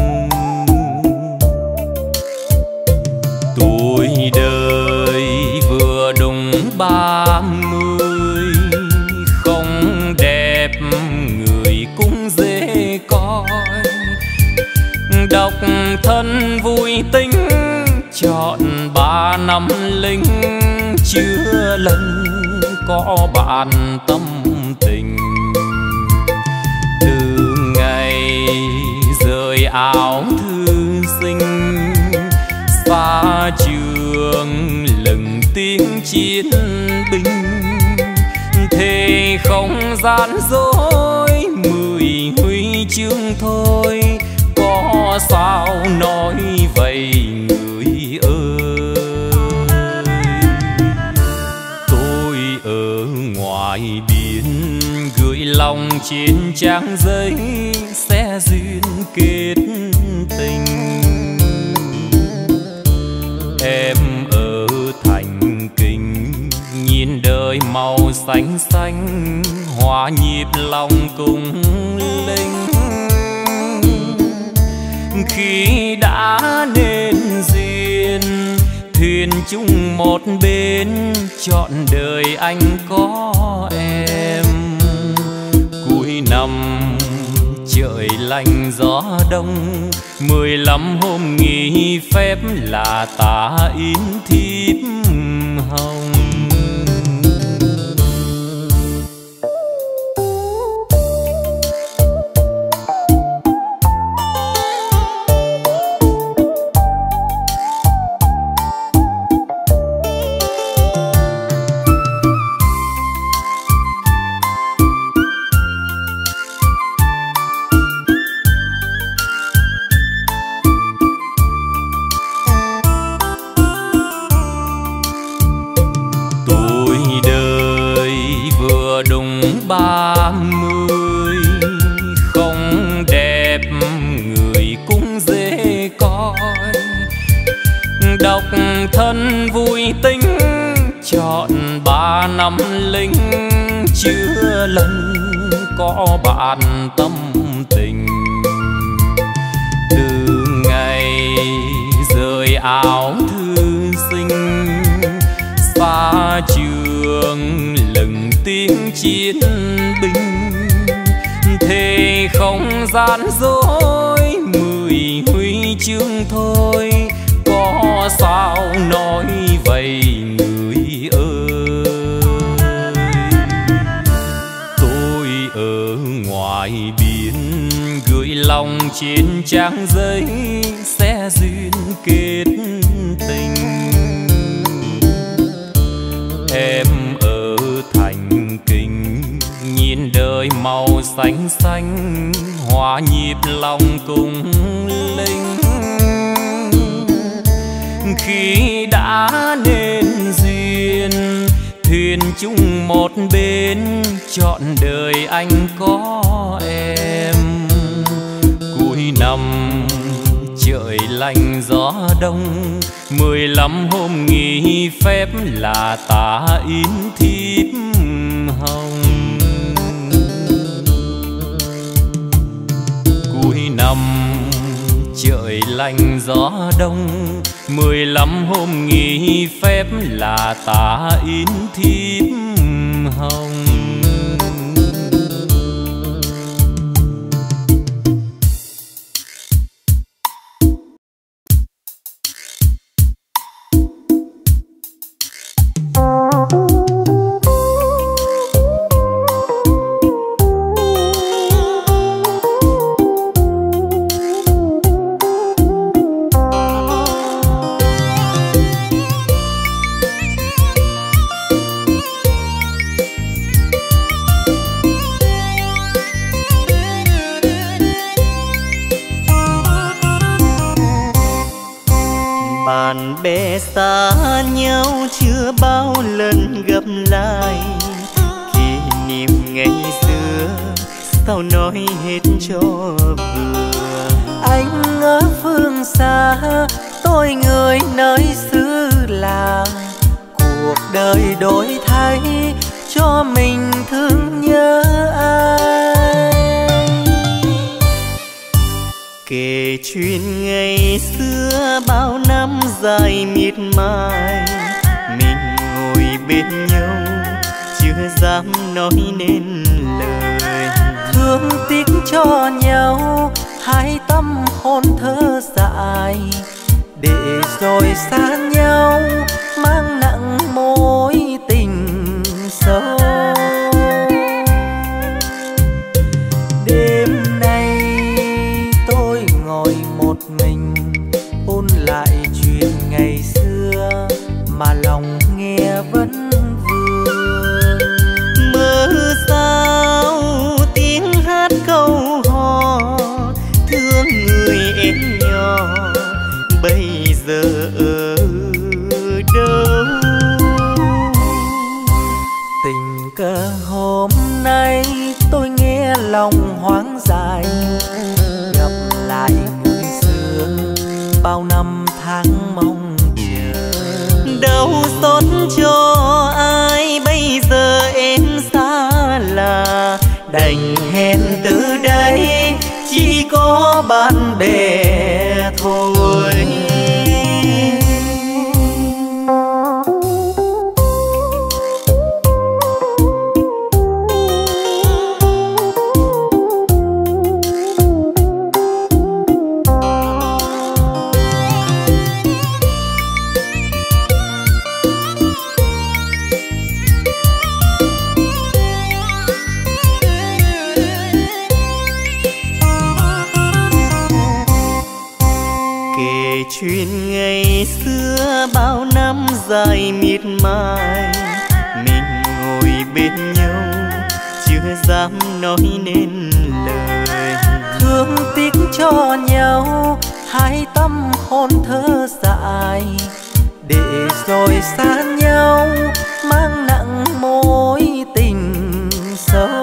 D: Tuổi đời vừa đúng 30, không đẹp người cũng dễ coi. Độc thân vui tính chọn 3 năm lính, chưa lần có bạn tâm tình. Từ ngày rời áo thư sinh, xa trường lừng tiếng chiến binh. Thề không gian dối 10 huy chương thôi, có sao nói vậy người ơi. Tôi ở ngoài biển gửi lòng trên trang giấy, sẽ duyên kết tình. Em ở thành kinh nhìn đời màu xanh xanh, hòa nhịp lòng cùng linh. Khi đã nên duyên, thuyền chung một bên, trọn đời anh có em. Cuối năm trời lạnh gió đông, 15 hôm nghỉ phép là ta in thiếp hồng. tròn 3 năm lính, chưa lần có bạn tâm tình. Từ ngày rời áo thư sinh, xa trường lừng tiếng chiến binh, thề không gian dối 10 huy chương thôi, có sao nói vậy người ơi. Tôi ở ngoài biển gửi lòng trên trang giấy, sẽ duyên kết tình. Em ở thành kinh nhìn đời màu xanh xanh, hòa nhịp lòng cùng linh. Khi đã nên duyên thuyền chung một bên, trọn đời anh có em. Cuối năm trời lạnh gió đông, 15 hôm nghỉ phép là tà in thiếp hồng. Cuối năm trời lạnh gió đông, 15 hôm nghỉ phép là tà in thiếp hồng.
B: Bạn bè xa nhau chưa bao lần gặp lại, kỷ niệm ngày xưa sao nói hết cho vừa.
C: Anh ở phương xa, tôi người nơi xứ làng, cuộc đời đổi thay cho mình thương nhớ ai.
B: Kể chuyện ngày xưa bao năm dài miệt mài, mình ngồi bên nhau chưa dám nói nên lời.
C: Thương tiếc cho nhau hai tâm hồn thơ dại, để rồi xa nhau mang nặng mối tình sâu. Đêm nay tôi ngồi một mình ôn lại chuyện ngày xưa, mà lòng nghe vẫn vương.
B: Mơ sao tiếng hát câu hò, thương người em nhỏ bây giờ ở đâu.
C: Tình cờ hôm nay tôi nghe lòng hoang dại, gặp lại người xưa bao năm tháng mong chờ.
B: Đau xót cho ai bây giờ em xa lạ, đành hẹn từ đây chỉ có bạn bè thôi. Chuyện ngày xưa bao năm dài miệt mài, mình ngồi bên nhau chưa dám nói nên lời.
C: Thương tiếc cho nhau hai tâm hồn thơ dại, để rồi xa nhau mang nặng mối tình sâu.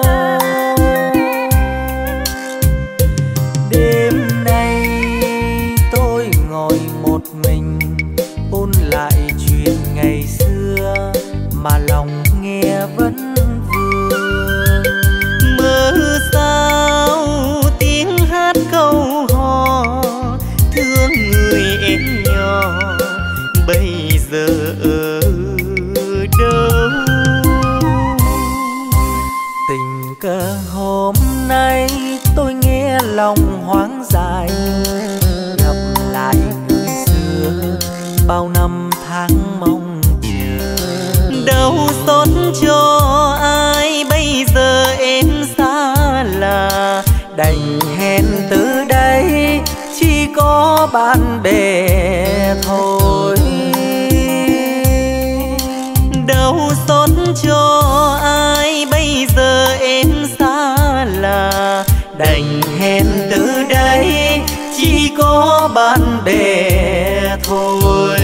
C: Đêm nay tôi ngồi một mình ôn lại chuyện ngày xưa, mà lòng
B: đâu xót cho ai bây giờ em xa lạ.
C: Đành hẹn từ đây chỉ có bạn bè thôi.
B: Đâu xót cho ai bây giờ em xa lạ.
C: Đành hẹn từ đây chỉ có bạn bè thôi.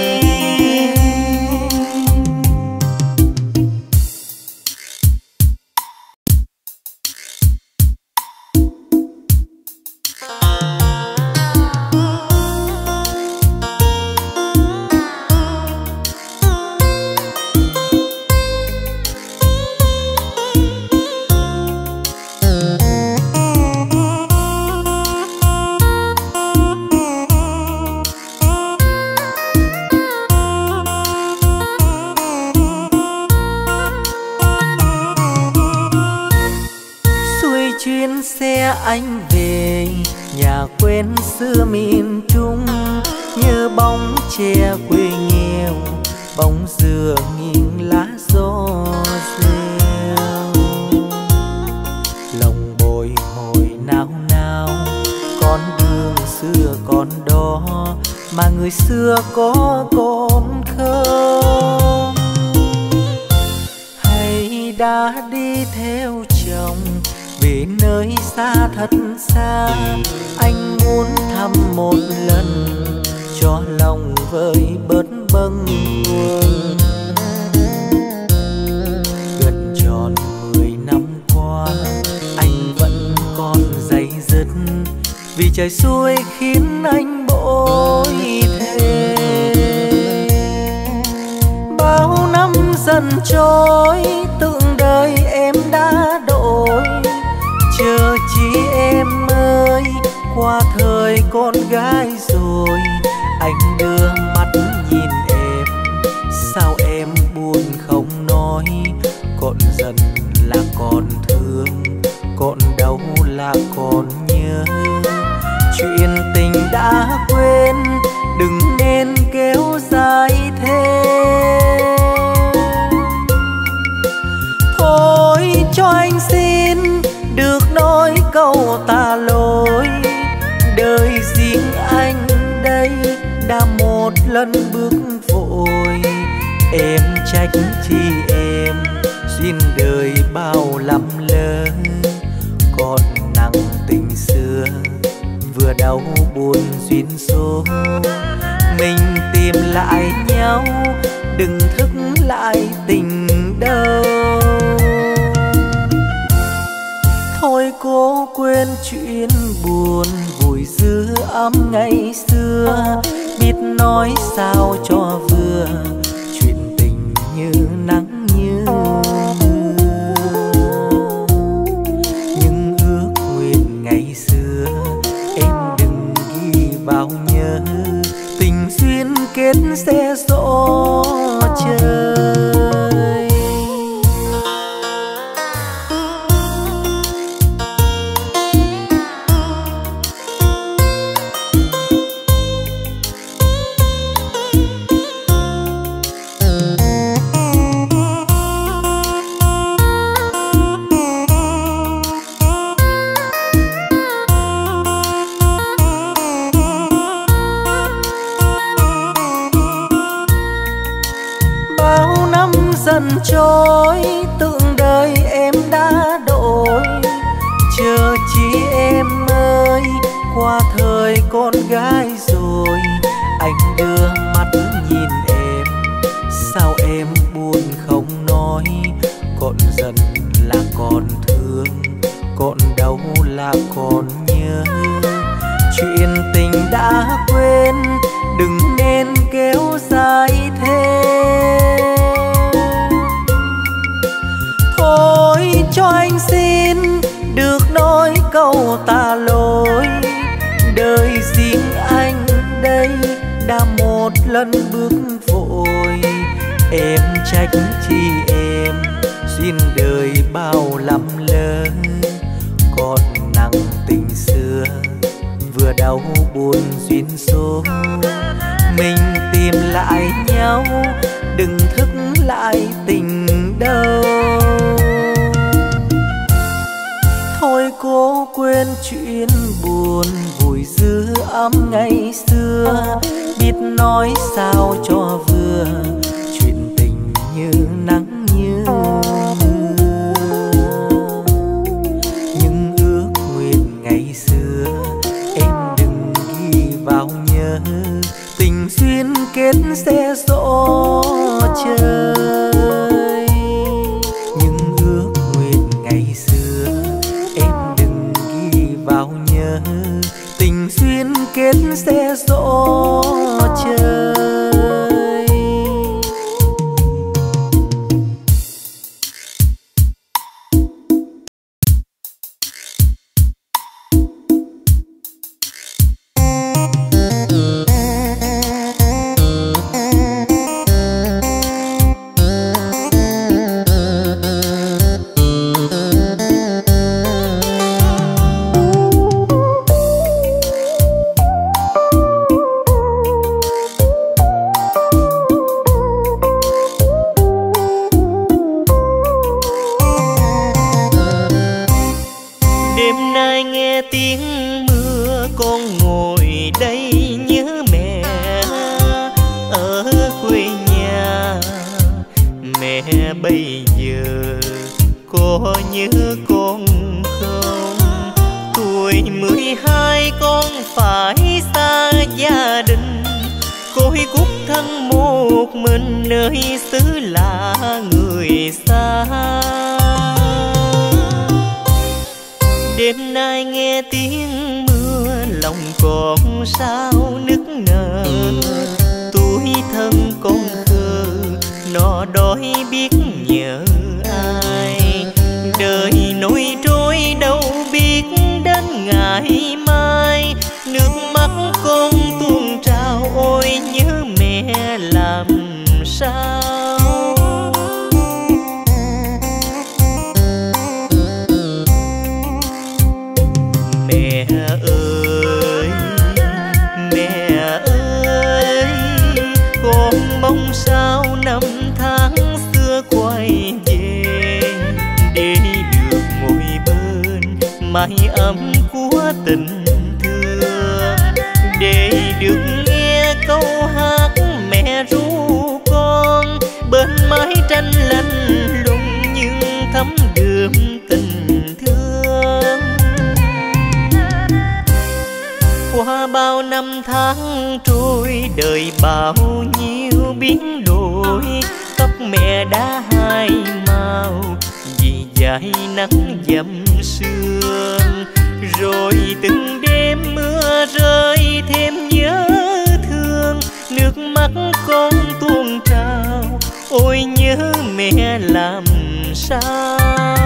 B: Anh về nhà quên xưa miền Trung, như bóng tre quê nghèo, bóng dừa nghiêng lá gió reo. Lòng bồi hồi nao nao, con đường xưa còn đó mà người xưa có còn không? Hay đã đi theo chồng về nơi xa thật xa? Anh muốn thăm một lần cho lòng vơi bớt bâng khuâng. Gần tròn 10 năm qua anh vẫn còn day dứt, vì trời xuôi khiến anh bội thề. Bao năm dần trôi tưởng đời em đã đổi, chờ chi em ơi qua thời con gái rồi. Anh đưa mắt nhìn em, sao em buồn không nói? Còn giận là còn thương, còn đau là còn nhớ. Chuyện tình đã quên đừng nên kéo dài thêm. Thôi cho anh xin được nói câu tạ lỗi, đời riêng anh đây đã một lần bước vội. Em trách chi em duyên đời bao lắm lỡ, còn nặng tình xưa vừa đau buồn duyên số. Mình tìm lại nhau đừng thức lại tình đâu. Thôi cố quên chuyện buồn vùi giữ ấm ngày xưa, biết nói sao cho vừa chuyện tình như nắng như mưa. Nhưng ước nguyện ngày xưa em đừng ghi bao nhớ, tình duyên kết sẽ gió trời. Dần trôi tưởng đời em đã đổi, chờ chi em ơi qua thời con gái rồi. Anh đưa mắt nhìn em, sao em buồn không nói? Còn giận là còn thương, còn đau là còn nhớ. Chuyện tình đã quên đừng nên kéo dài thêm. Thôi cho anh xin được nói câu tạ lỗi, đời riêng anh đây đã một lần bước vội. Em trách chi em duyên đời bao lắm lỡ, còn nặng tình xưa vừa đau buồn duyên số.
C: mình tìm lại nhau, đừng thức lại tình đâu. Thôi cố quên chuyện buồn, vùi giữ ấm ngày xưa, biết nói sao cho vừa, chuyện tình như nắng như mưa. Nhưng ước nguyện ngày xưa em đừng ghi vào nhớ, tình duyên kết sẽ rõ trời. Nhưng ước nguyện ngày xưa em đừng ghi vào nhớ, tình duyên kết sẽ rõ trời.
B: Đêm nay nghe tiếng mưa lòng còn sao nức nở, tuổi thân con khờ nó đói biết nhớ ai. Đời nổi trôi đâu biết đến ngày mai, nước mắt con tuôn trào ôi nhớ mẹ làm sao. Mong sao năm tháng xưa quay về, để được ngồi bên mái ấm của tình thương, để được nghe câu hát mẹ ru con bên mái tranh lạnh lùng nhưng thấm đượm tình thương. Qua bao năm tháng trôi đời bao nhiêu biến đổi, tóc mẹ đã hai màu vì dải nắng dầm sương. Rồi từng đêm mưa rơi thêm nhớ thương, nước mắt con tuôn trào ôi nhớ mẹ làm sao.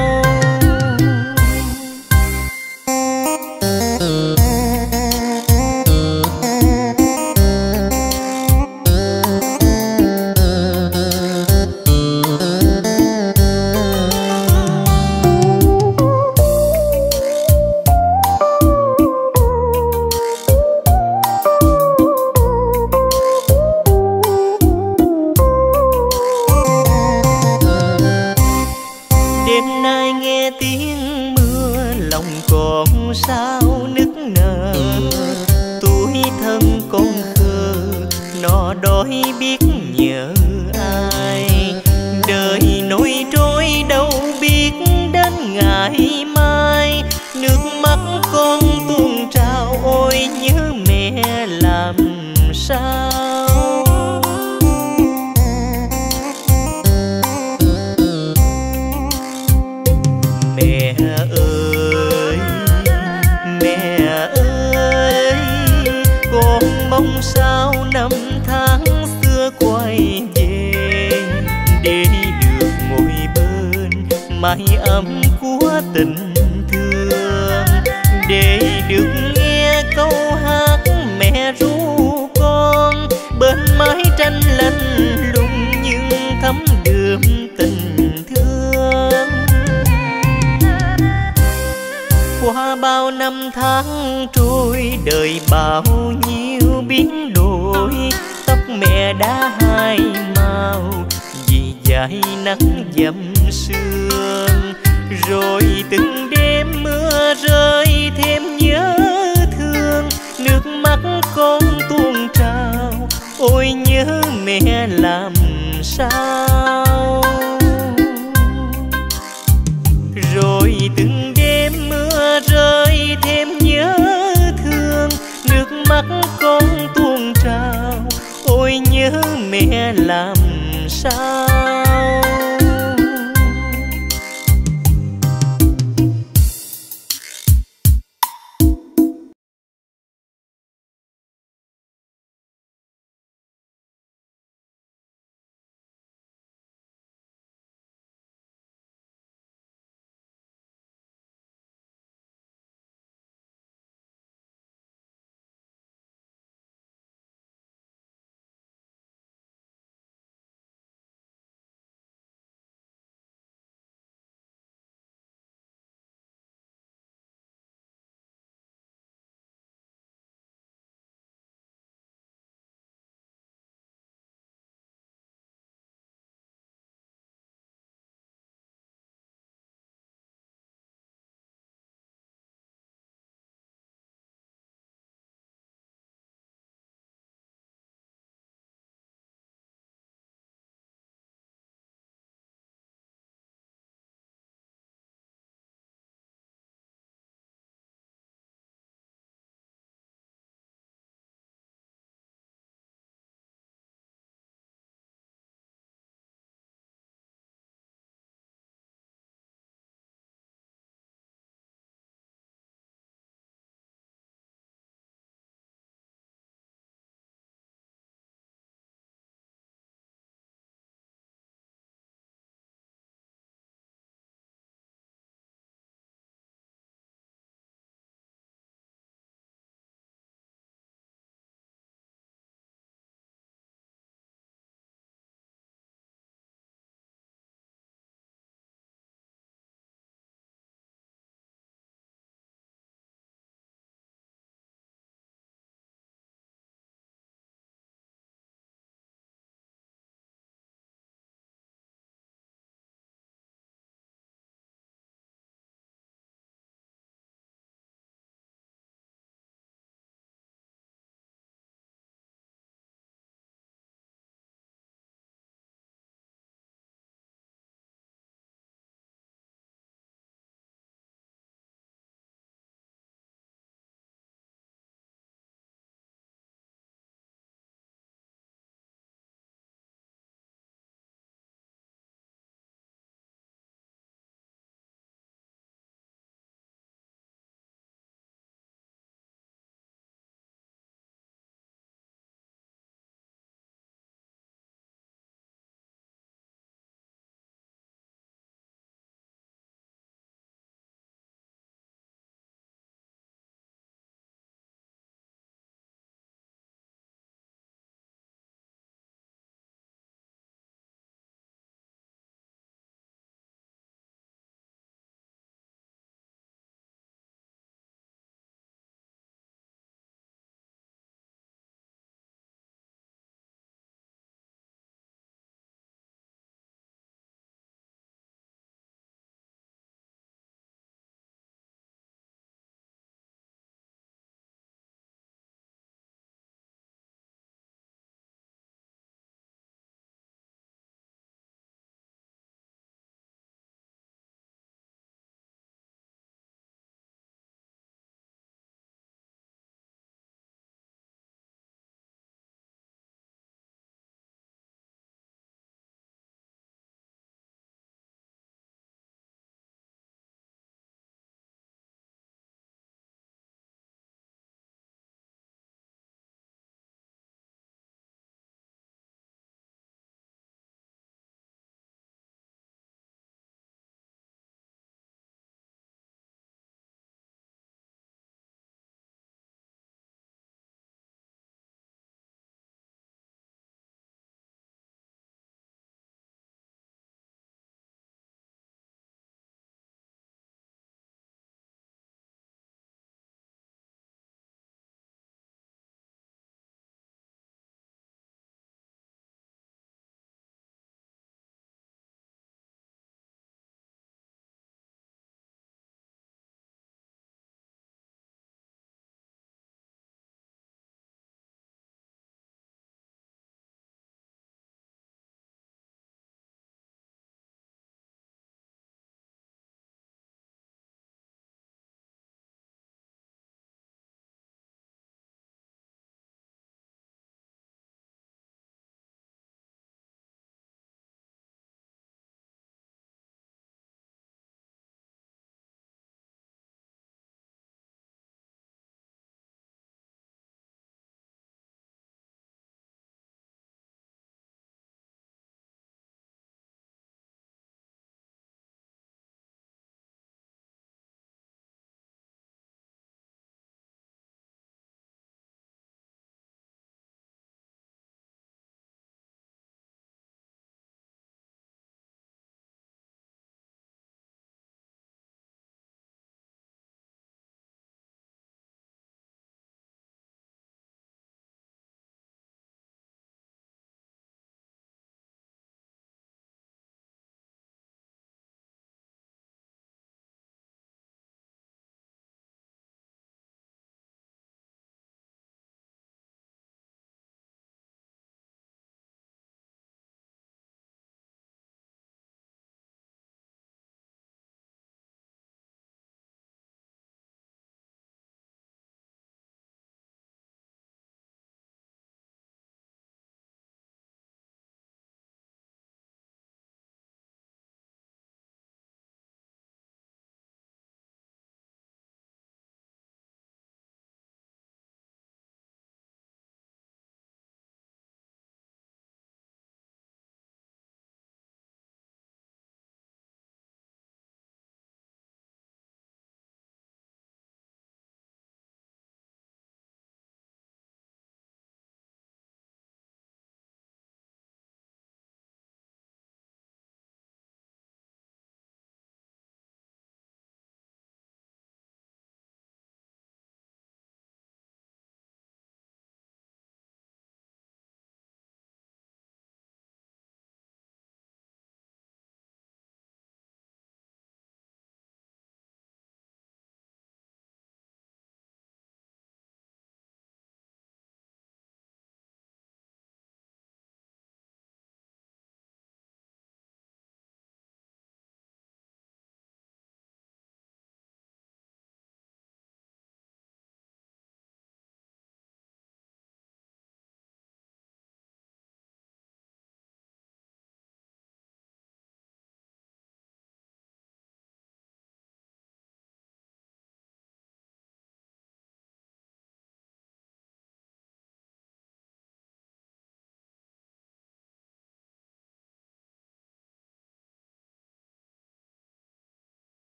B: Sao nức nở tuổi thân con khờ nó đói biết nhớ ai. Đời nổi trôi đâu biết đến ngày mai, nước mắt con tuôn trào ôi nhớ mẹ làm sao. Mẹ ơi con mong sao năm tháng xưa quay về, để được ngồi bên mái ấm của tình thương, để được nghe câu hát mẹ ru con bên mái tranh lạnh lùng nhưng thấm đượm tình thương. Qua bao năm tháng trôi đời bao nhiêu biến đổi, mẹ đã hai màu vì dải nắng dầm sương. Rồi từng đêm mưa rơi thêm nhớ thương, nước mắt con tuôn trào ôi nhớ mẹ làm sao.